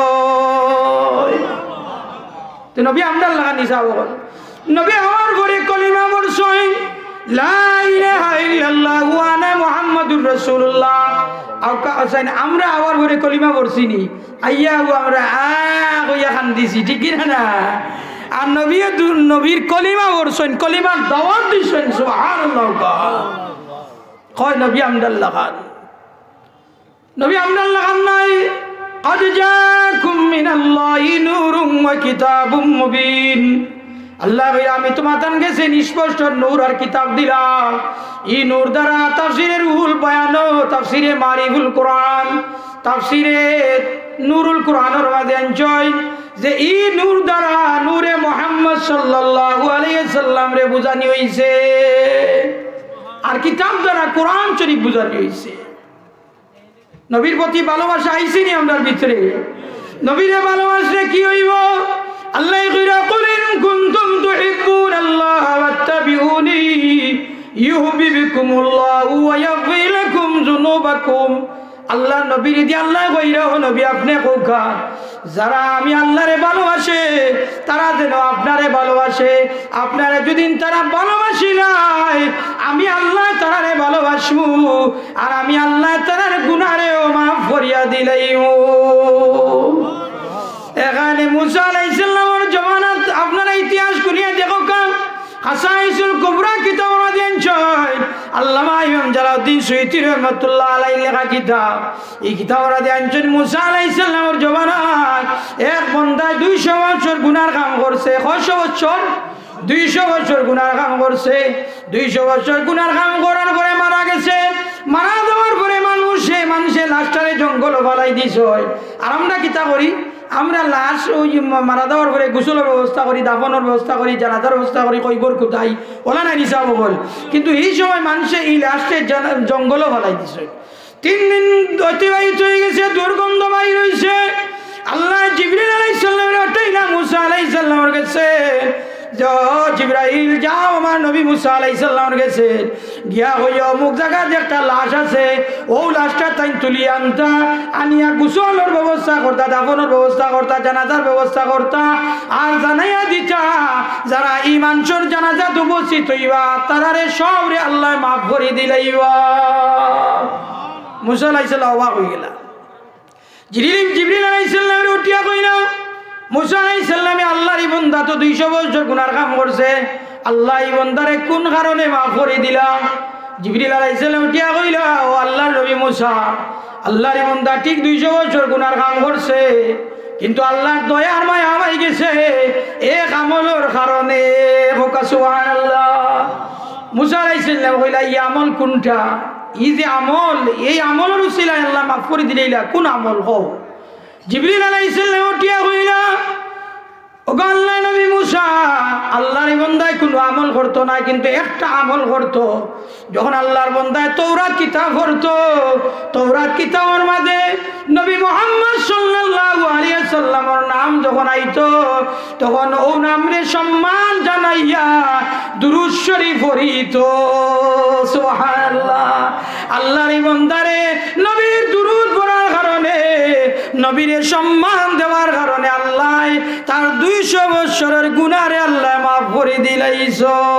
তো নবী আমদার লাগা নিসা বল, নবী আমার ঘরে কলিমা পড়ছই, লা ইলাহা ইল্লাল্লাহু ওয়া আনা মুহাম্মাদুর রাসূলুল্লাহ। আমরা আমার ঘরে কলিমা পড়ছিনি, আইয়া আমরা কইয়া খান দিছি, ঠিক কিনা না? আর নবী নবীর কলিমা পড়ছেন, কলিমার দাওয়াত দিছেন। সুবহানাল্লাহ। কয় নবী আমদার লাগান, নবী আমদার লাগান নাই। قد جاءكم من الله نور وكتاب مبين। আল্লাহ ভাই আমি তোমাদের কাছে স্পষ্ট নূর আর কিতাব দিলাম, এই নূর দ্বারা তাফসীরে রুহুল বয়ান, তাফসীরে মারিফুল কোরআন, তাফসীরে নুরুল কোরআনের মাঝে আনছই যে এই নূর দ্বারা নূরে মুহাম্মদ সাল্লাল্লাহু আলাইহি ওয়াসাল্লাম রে বুঝানি হইছে, আর কিতাব দ্বারা কোরআন শরীফ বুঝানি হইছে। নবীর প্রতি ভালোবাসা আইসিনি আমাদের ভিতরে, নবীরে ভালোবাসলে কি হইব? আল্লাহ কইরা কুল ইন কুনতুম তুহিব্বুনাল্লাহ ফাত্তাবিউনি ইউহিব্বুকুমুল্লাহু ওয়া ইয়াগফির লাকুম যুনুবাকুম। আল্লাহ নবীর দি আল্লাহ কইরা, ও নবী আপনি কোকা, যারা আমি আল্লাহরে ভালোবাসে তারা যেন আপনারে ভালোবাসে, আপনারে যদি তারা ভালোবাসি নাই আমি আল্লাহ তারারে ভালোবাসবো, আর আমি আল্লাহ তারার গুনাহরেও মাফ করিয়া দিলাইম। এখানে মুসা আলাইহিস সালামের জমানাত আপনারা ইতিহাস করিয়া দেখো, কাম হাসাইসুল কুবরা কিতাব দেনছয় আল্লামা ইমাম জালালউদ্দিন সুয়ুতী রাহমাতুল্লাহ আলাইহি লেখা কিতাব। এই কিতাব দেনছন মুসা আলাইহিস সালামের জমানাত এক বান্দায় 200 বছর গুনার কাম করছে, 100 বছর 200 বছর গুনার কাম করছে, 200 বছর গুনার কাম করার পরে মারা গেছে। মারা যাওয়ার পরে মানুষে লাশটারে জঙ্গল ফালাই দিছ। আর আমরা কিতা করি, আমরা লাশ ওই মারা দেওয়ার পরে গোসলের ব্যবস্থা করি, দাফনের ব্যবস্থা করি, জানাজার ব্যবস্থা করি, কইবর কোথায় ওলা নাই নিসা বল। কিন্তু এই সময় মানুষে এই লাশে জঙ্গলও ফালাই দিছে। 3 দিন অতিবাহিত হয়ে গেছে, দুর্গন্ধ বাইর হইছে। আল্লাহ জিবরিল আলাইহিস সালামের ওটাইলা মুসা আলাইহিস সালামের কাছে, যাও জিবরাইল যাও আমার নবী মুসা আলাইহিস সালামের কাছে গিয়া হইয়া অমুক জায়গায় যে একটা লাশ আছে, ও লাশটা তাই তুলি আনতা, আনিয়া গোসলের ব্যবস্থা করতা, দাফনের ব্যবস্থা করতা, জানাজার ব্যবস্থা করতা, আর জানাইয়া দিতা যারা ঈমানচোর জানাজাত উপস্থিত হইবা তারারে সবরে আল্লাহ মাফ করে দিলাইবা। মুসা আলাইহিস সালাম অবাক হয়ে গেলা। জিবরিল আলাইহিস সালামের উঠিয়া কইলা, মুসা আলাইহিস সালামে আল্লাহর বান্দা তো 200 বছর গুনার কাম করছে, আল্লাহ এই বান্দারে কোন কারণে মাফ করে দিলা? জিবরিল আলাইহিস সালাম উঠিয়া কইলা, ও আল্লাহর নবী মুসা, আল্লাহর বান্দা ঠিক 200 বছর গুনার কাম করছে, কিন্তু আল্লাহর দয়ার মায়া হয়ে গেছে এক আমলের কারণে। সুবহানাল্লাহ। মুসা আলাইহিস সালাম কইলা, এই আমল কোনটা? এই যে আমল, এই আমলের উসিলায় আল্লাহ মাফ করে দিলাইলা, কোন আমল হও? জিবরিল আলাইহিস সালাম উঠিয়া কইলা, ওগো আল্লাহর নবী মুসা, আল্লাহর বান্দায় কোনো আমল করতো না, কিন্তু একটা আমল করতো। যখন আল্লাহর বান্দায় তৌরাত কিতাব পড়তো, তৌরাত কিতাবের মাঝে নবী মুহাম্মদ সাল্লাল্লাহু আলাইহি ওয়াসাল্লামের নাম যখন আইতো, তখন ও নামরে সম্মান জানাইয়া দুরূদ শরীফ পড়িতো। সুবহানাল্লাহ। আল্লাহর বান্দারে নবীর দুরূদ পড়ার কারণে, নবীরে সম্মান দেওয়ার কারণে আল্লাহ তার 200 বছরের গুনারে আল্লাহ মাফ করে দিলাইছ।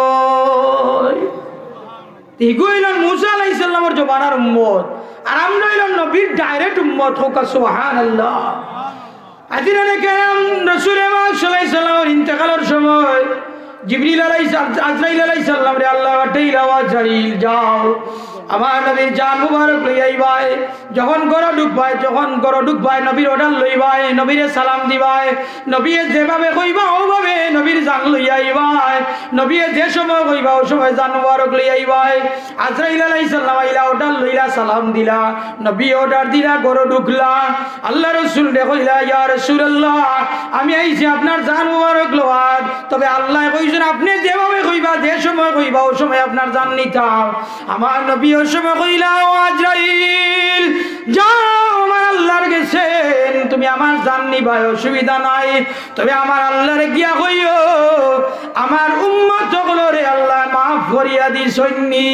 ইগুইলেন মুসা আলাইহিস সালামের জমানার উম্মত, আর আমরা হইলাম নবীর ডাইরেক্ট উম্মত। হোক সুবহানাল্লাহ। আজিরানে কেরাম রাসূল পাক সাল্লাল্লাহু আলাইহি সাল্লামের ইন্তেকালের সময় জিবরিল আজরাইল আলাইহিস সালাম রে আল্লাহ পাঠাইলা, আজরাইল যাও আমার নবীর জান মুবারক লইয়াইবাই। যখন ঘরে ঢুকবাই নবীর অর্ডার লইবাই, নবীরে সালাম দিবাই, নবীয়ে যেভাবে কইবা ওভাবে নবীর জান লইয়াইবাই, নবীয়ে যে সময় কইবা ও সময় জান মুবারক লইয়াইবাই। আজরাইল আলাইহিস সালাম আইলা, অর্ডার লইলা, সালাম দিলা, নবী অর্ডার দিলা, ঘরে ঢুকলা। আল্লাহ রাসূল রে কইলা, ইয়া রাসূলুল্লাহ, আমি আইছি আপনার জান মুবারক লওয়ার, তবে আল্লাহ কইছেন আপনি যেভাবে কইবা, যে সময় কইবা ও সময় আপনার জান নিতাম। আমার নবী ওই সময় কইলা, ও আজরাইল যাও আমার আল্লাহর গেছেন, তুমি আমার জান নিবাই, অসুবিধা নাই, তবে আমার আল্লাহর গিয়া কইও আমার উম্মত গুলোরে আল্লাহ মাফ করিয়া দিছনি।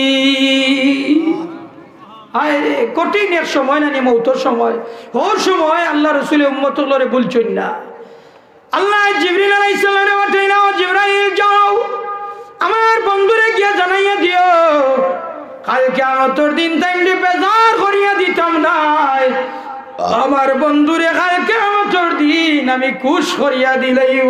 আয় রে, কঠিন এক সময় না, মৌতের সময়, ওর সময় আল্লাহ রাসূলের উম্মত গুলোরে বলছেন না। আল্লাহ জিবরিল আলাইহিস সালামে পাঠাইলা, জিবরাইল যাও আমার বন্ধুরে গিয়া জানাইয়া দিও, কাল কিয়ামতের দিন তাইলে বেজার করিয়া দিতাম নাই, আমার বন্ধুরে কাল কিয়ামতের দিন আমি খুশ করিয়া দিলাইব।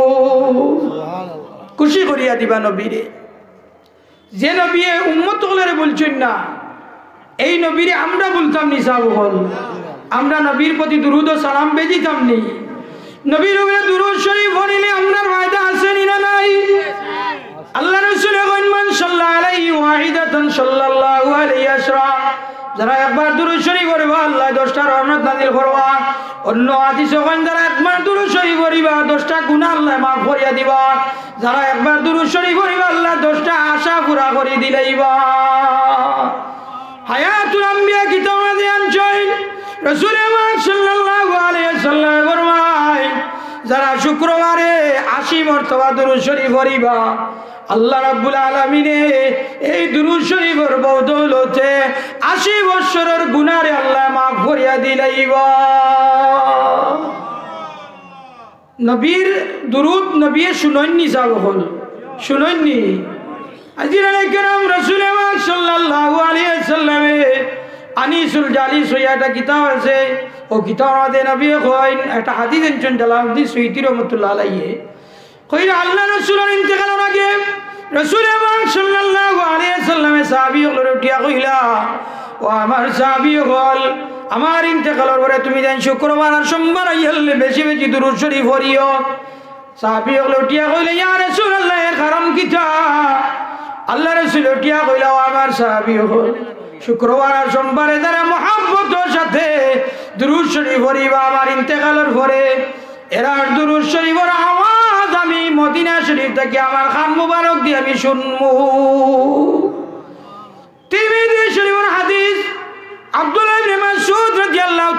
খুশি করিয়া দিবা নবীরে। যে নবী উম্মত গুলোরে বলছেন না, এই নবীরে আমরা বলতাম নি সাবল, আমরা নবীর প্রতি দুরূদ ও সালাম বেজিতাম নি। নবীর উপরে দুরূদ শরীফ পড়িলে আমরার ফায়দা আছে না নাই? আল্লাহ রাসূল কইন, মান সাল্লাল্লাহু আলাইহি ওয়াহিদাতান সাল্লাল্লাহু আলাইহি আশরা, যারা একবার দুরূদ শরীফ পড়বা আল্লাহ 10টা রহমত নাযিল করবা। অন্য হাদিসে কইন, যারা একবার দুরূদ শরীফ পড়িবা 10টা গুনাহ আল্লাহ মাফ করিয়া দিবা। যারা একবার দুরূদ শরীফ পড়িবা আল্লাহ 10টা আশা পুরা করে দিলাইবা। হায়াতুল আম্বিয়া কিতাবে দেন জয় রাসূল পাক সাল্লাল্লাহু আলাইহি ওয়াসাল্লাম ফরমায়, যারা শুক্রবারে 80 মর্তবা দুরূদ শরীফ পড়িবা আল্লাহ রাব্বুল আলামিনে এই দুরূদ শরীফের বদৌলতে 80 বছরের গুনাহরে আল্লাহ মাফ করিয়া দিলাইবা। নবীর দুরূদ নবী শুনাইনি যাব হল, শুনাইনি। আজিরানে কেরাম রাসূল পাক সাল্লাল্লাহু আলাইহি ওয়াসাল্লামে আনিসুল জালিস হইয়া একটা কিতাব আছে, ও কিতাবে নবী কইন একটা হাদিস এনছেন জালালউদ্দিন সুয়ুতী রাহমাতুল্লাহ আলাইহি, কইরা আল্লাহ রাসূলের ইন্তেকালের আগে রাসূল পাক সাল্লাল্লাহু আলাইহি ওয়াসাল্লামে সাহাবীগুলোরে উঠিয়া কইলা, ও আমার সাহাবীগণ, আমার ইন্তেকালের পরে তুমি যেন শুক্রবার আর সোমবার আইলে বেশি বেশি দুরূদ শরীফ পড়িও। সাহাবীগুলো উঠিয়া কইলে, ইয়া রাসূলুল্লাহ, এর কারণ কিটা? আল্লাহ রাসূল উঠিয়া কইলা, ও আমার সাহাবীগণ, শুক্রবার আর সোমবারে যারা মুহাব্বতের সাথে দুরূদ শরীফ পড়িবা আমার ইন্তেকালের পরে, এরা দুরূদ শরীফের আওয়াজ আমি মদিনা শরীফ থেকে আমার খান মুবারক দিয়ে আমি শুনবো। তিরমিজি শরীফের হাদিস, আব্দুল্লাহ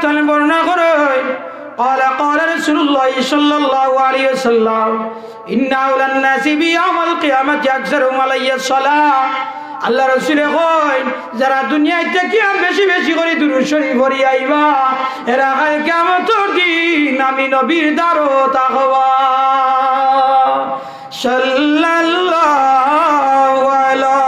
ওয়াসাল্লাম বর্ণনা করেন قال قال رسول الله صلى الله عليه وسلم إن أولى الناس بيوم القيامة أكثرهم علي الصلاة আল্লাহ রাসূল কয় যারা দুনিয়ায় থেকে বেশি বেশি করে দুরূদ শরীফ পড়ি আইবা এরা কাল কিয়ামতের দিন আমি নবীর দ্বারো তাকওয়া সাল্লাল্লাহু আলা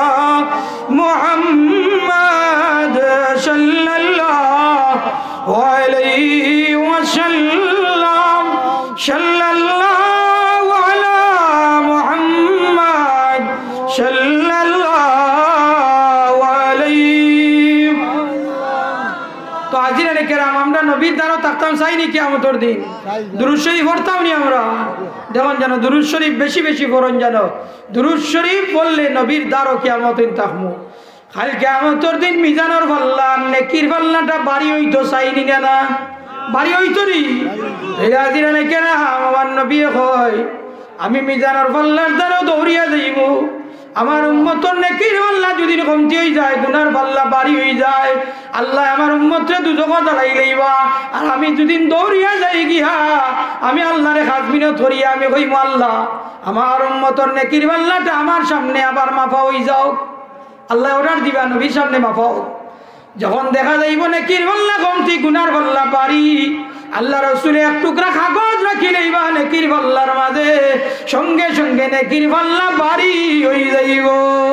মুহাম্মাদ সাল্লাল্লাহু আলাইহি ওয়াসাল্লাম সাল্লাল্লাহু আলা মুহাম্মাদ সাল্লাল্লাহু আলাইহি। তো আজিরানে কেরাম আমরা নবীর দ্বারা থাকতাম চাইনি কিয়ামতের দিন দুরূদ শরীফ পড়তাম নি আমরা যেমন জানো দুরূদ শরীফ বেশি বেশি পড়ন জানো দুরূদ শরীফ বললে নবীর দ্বারা কিয়ামতের দিন থাকমু খালি কিয়ামতের দিন মিজানের পাল্লা নেকির পাল্লাটা বাড়ি হইতো চাইনি না বাড়ি হইতো নি এই আজিরানে কেরাম আমার নবী কয় আমি মিজানের পাল্লার দ্বারা দৌড়িয়া যাইব আমার উম্মতের নেকির পাল্লা যদি কমতি হয়ে যায় গুনার পাল্লা বাড়ি হয়ে যায় আল্লাহ আমার উম্মতরে দুজক দাঁড়াই লইবা আর আমি যদি দৌড়িয়া যাই গিয়া আমি আল্লাহরে খাস মিনত করিয়া আমি কইব আল্লাহ আমার উম্মতের নেকির পাল্লাটা আমার সামনে আবার মাফা হয়ে যাও আল্লাহ অর্ডার দিবা নবীর সামনে মাফা হোক যখন দেখা যাইব নেকির পাল্লা কমতি গুনার পাল্লা বাড়ি আল্লাহ রাসূল এক টুকরা কাগজ রাখি লইবা নেকির পাল্লার মাঝে সঙ্গে সঙ্গে নেকির পাল্লা বাড়ি হয়ে যাইব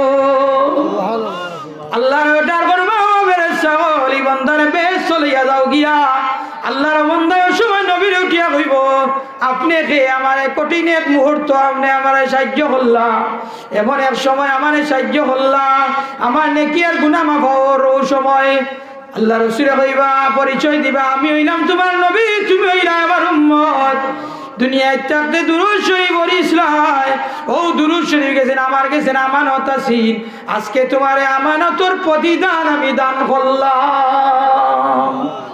আল্লাহ অর্ডার করবা ফেরেশতা ওলি বান্দার বেশ চলিয়া যাও গিয়া আল্লাহর বান্দা সময় নবীর উঠিয়া কইব আপনি কে আমারে কঠিন এক মুহূর্ত আপনি আমারে সাহায্য করলা এমন এক সময় আমারে সাহায্য করলা আমার নেকি আর গুনাহ মাফ হওয়ার সময় আল্লাহ রাসূল কইবা পরিচয় দিবা আমি হইলাম তোমার নবী তুমি হইলা আমার উম্মত দুনিয়ায় থাকতে দুরূদ শরীফ পড়িসলাই ও দুরূদ শরীফ গেছেন আমার গেছেন আমানত আছিন আজকে তোমার আমানতের প্রতিদান আমি দান করলাম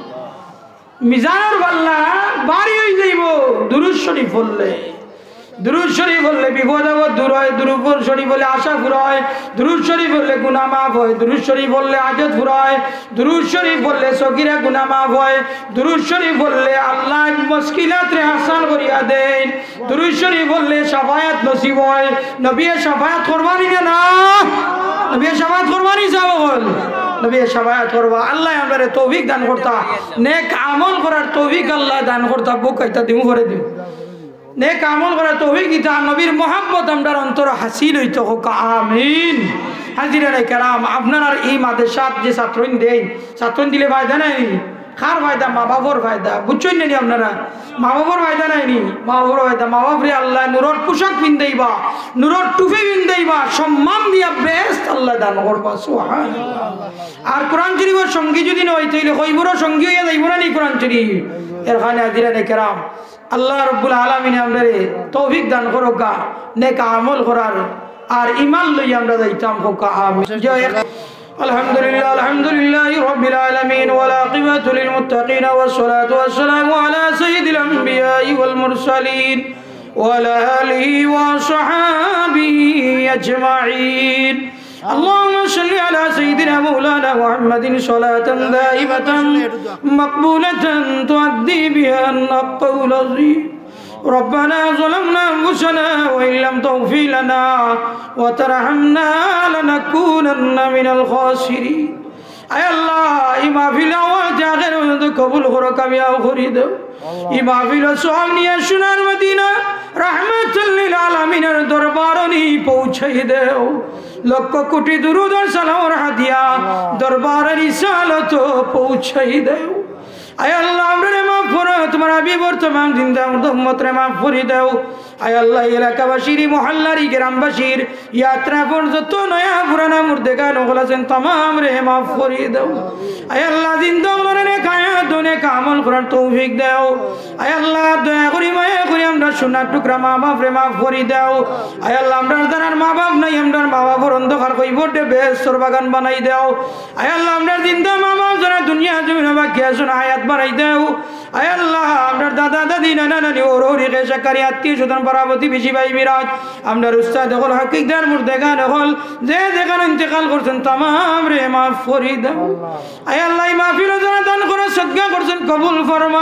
মিজানের পাল্লা বাড়ি হয়ে যাইব দুরূদ শরীফ পড়লে দুরূদ শরীফ বললে বিপদ আপদ দূর হয় দুরূদ শরীফ বললে আশা ফুরায় দুরূদ শরীফ বললে গুনাহ মাফ হয় দুরূদ শরীফ বললে হাজত ফুরায় দুরূদ শরীফ বললে সগীরা গুনাহ মাফ হয় দুরূদ শরীফ বললে আল্লাহ মুশকিলাতরে আসান করিয়া দেন দুরূদ শরীফ বললে শাফায়াত নসিব হয় নবী শাফায়াত করবানি না নবী শাফায়াত করবানি যাবল নবী শাফায়াত করবা আল্লাহ আমাদের তৌফিক দান করতা নেক আমল করার তৌফিক আল্লাহ দান করতা বুকাইতা দিমু করে দিমু নেক আমল করার তৌফিক দিতা নবীর মোহাম্মত আমরার অন্তর হাসিল হইতো হোক আমিন হাজিরানে কেরাম আপনারা এই মাদ্রাসাত যে ছাত্রইন দেন ছাত্রইন দিলে ফায়দা নাই কার ফায়দা মা বাবার ফায়দা বুঝছেন নি আপনারা মা বাবার ফায়দা নাই নি মা বাবার ফায়দা মা বাপরে আল্লাহ নূরের পোশাক পিন্দাইবা নূরের টুপি পিন্দাইবা সম্মান দিয়া বেস্ট আল্লাহ দান করবা সুবহানাল্লাহ আর কোরআন শরীফের সঙ্গী যদি নয় তাইলে কইবুরও সঙ্গী হইয়া যাইব না নি কোরআন শরীফ এর খানে হাজিরানে কেরাম আল্লাহ রাব্বুল আলামিন আমাদের তৌফিক দান করুক নেক আমল করার আর ঈমান লইয়া আমরা যাইতাম হোক আমিন আলহামদুলিল্লাহি রাব্বিল আলামিন ওয়াল আকিবাতু লিল মুত্তাকিন ওয়াসসালাতু ওয়াসসালামু আলা সাইয়্যিদিল আমবিয়াই ওয়াল মুরসালিন ওয়া আলা আলিহি ওয়া সাহাবিহি আজমাইন اللهم صل على سيدنا مولانا محمد صلاة دائمة مقبولة تؤدي بها الحق العظيم ربنا ظلمنا أنفسنا وإن لم تغفر لنا وترحمنا لنكونن من الخاسرين أي الله إما في الأوقات آخر قبول خرق يا خريد إما في الأسوامني الشنار مدينة رحمة للعالمين دربارني পৌঁছাই দেও লক্ষ কোটি দুরূদ আর সালামের হাদিয়া দরবারে রিসালত পৌঁছাই দেও আয় আল্লাহ আমরে মাফ করো তোমার হাবিবর तमाम জিন্দা উম্মতরে মাফ করে দাও আয় আল্লাহ এলাকাবাসীর মহল্লারি গ্রামবাসীর यात्रा पर যত নয়া পুরানা মুর্দেগান ওগুলাছেন तमाम রে মাফ করে দাও আয় আল্লাহ জিন্দা ওলরে কায়া দনে কামল করার তৌফিক দাও আয় আল্লাহ দয়া করি মায়া করি আমরা সোনার টুকরা মা বাপরে মাফ করে দাও আয় আল্লাহ আমরা যারা মা বাপ নাই আমরা মা বাবার অন্ধকার কইবটে বেহেশতের বাগান বানাই দাও আয় আল্লাহ আমরা জিন্দা মা বাপ যারা দুনিয়া জমিন বাকি আছেন হায়াত বাড়াই দাও আয় আল্লাহ আমরা দাদা দাদি নানা নানি ওর ওরে শাকারি আত্মীয় স্বজন পরম্পরাবতী বেশি ভাই মিরাজ আমরার উস্তাদ হল হাকিকদার মুর্দেগান হল যে যেখানে ইন্তেকাল করছেন তামাম রে মাফ করে দাও আয় আল্লাহ মাহফিল যারা দান করে সদকা করছেন কবুল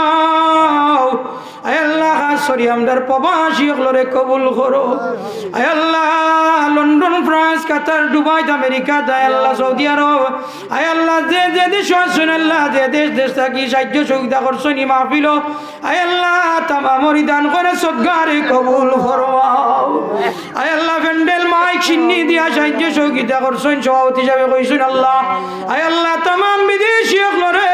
ফরমাও আয় আল্লাহ সরি আমরার প্রবাসী হলরে কবুল করো আয় আল্লাহ London France Qatar Dubai America আয় আল্লাহ সৌদি আরব আয় আল্লাহ যে যে দেশ আছেন আল্লাহ যে দেশ থাকি সাহায্য সুবিধা করছেন এই মাহফিল আয় আল্লাহ তামামরি দান করে সদকারে কবুল ফরমাও আয় আল্লাহ প্যান্ডেল মাইক সিন্নি দিয়া সাহায্য সুবিধা করছেন সভাপতি হিসাবে কইছেন আল্লাহ আয় আল্লাহ তামাম বিদেশি হলরে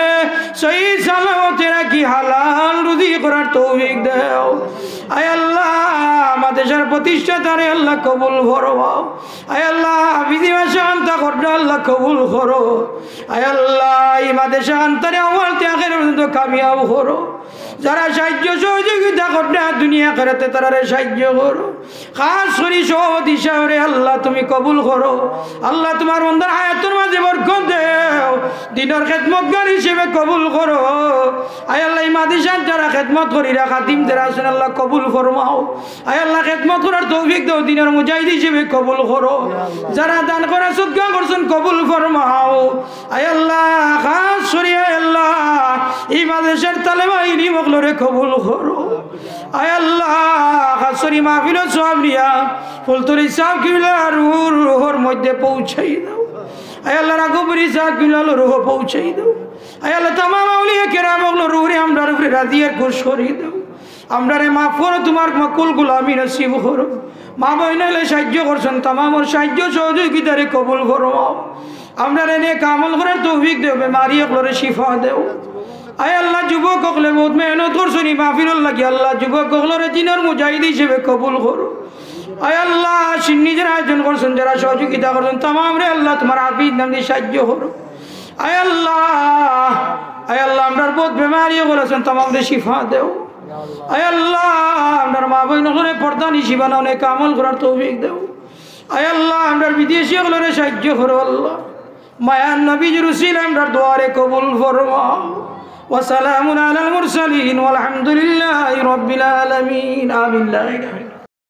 সহি সালামতে রাখি হালাল রুজি করার তৌফিক দাও আয় আল্লাহ আমাদের প্রতিষ্ঠাতারে আল্লাহ কবুল ফরমাও আয় আল্লাহ বিধি ভাষা আনতা করতে আল্লাহ কবুল করো আয় আল্লাহ এই মাদেশা আন্তরে আওয়াল ত্যাগের পর্যন্ত কামিয়াব করো যারা সাহায্য সহযোগিতা করতে দুনিয়া খেরাতে তারা সাহায্য করো খাস করি সভাপতি সাহেব আল্লাহ তুমি কবুল করো আল্লাহ তোমার বন্দার হায়াতের মাঝে বরকত দেও দিনের খেদমতগার হিসেবে কবুল করো আয় আল্লাহ এই মাদেশার যারা খেদমত করি খাতিম যারা আছেন আল্লাহ কবুল ফরমাও আয় আল্লাহ খেদমত করার তৌফিক দাও দিনের মুজাহিদ হিসেবে কবুল করো যারা দান করা সদকা করছেন কবুল ফরমাও আয় আল্লাহ খাস করি আয় আল্লাহ এই মাদেশার তালেবাইনি মগলরে কবুল করো আয় আল্লাহ খাস করি মাহফিল সওয়াব নিয়া ফুলতরি সাহেব কিবলা রুহর মধ্যে পৌঁছাই দাও আয় আল্লাহ রাগবরি সাহেব কিবলা রুহ পৌঁছাই দাও আয় আল্লাহ তামাম আউলিয়া কেরাম রুহরে আমরা উপরে রাজিয়ে খুশ করে দাও আমরা রে মাফ করো তোমার মকুল গুলামি নসিব করো মা বইনালে সাহায্য করছেন তামামর সাহায্য সহযোগিতারে কবুল করো আমরা রে নেক আমল করার তৌফিক দেও বেমারি হলরে শিফা দেও আয় আল্লাহ যুবক হকলে বহুত মেহনত করছেন মাহফিল লাগি আল্লাহ যুবক হকলরে দিনের মুজাহিদ হিসেবে কবুল করো আয় আল্লাহ সিন্নি যারা আয়োজন করছেন যারা সহযোগিতা করছেন তামাম রে আল্লাহ তোমার হাফিজ নাম দিয়ে সাহায্য করো আয় আল্লাহ আমরা বহুত বেমারি করেছেন তামাম রে শিফা দেও আয় আল্লাহ আমার মা বোন হলে পর্দা নিশি বানাও অনেক আমল করার তৌফিক দেও আয় আল্লাহ আমরা বিদেশি হলরে সাহায্য করো আল্লাহ মায়ান নবীর উসিলা আমরা দুয়ারে কবুল ফরমাও ওয়া সালামুন আলাল মুরসালিন ওয়াল হামদুলিল্লাহি রাব্বিল আলামিন আমিন।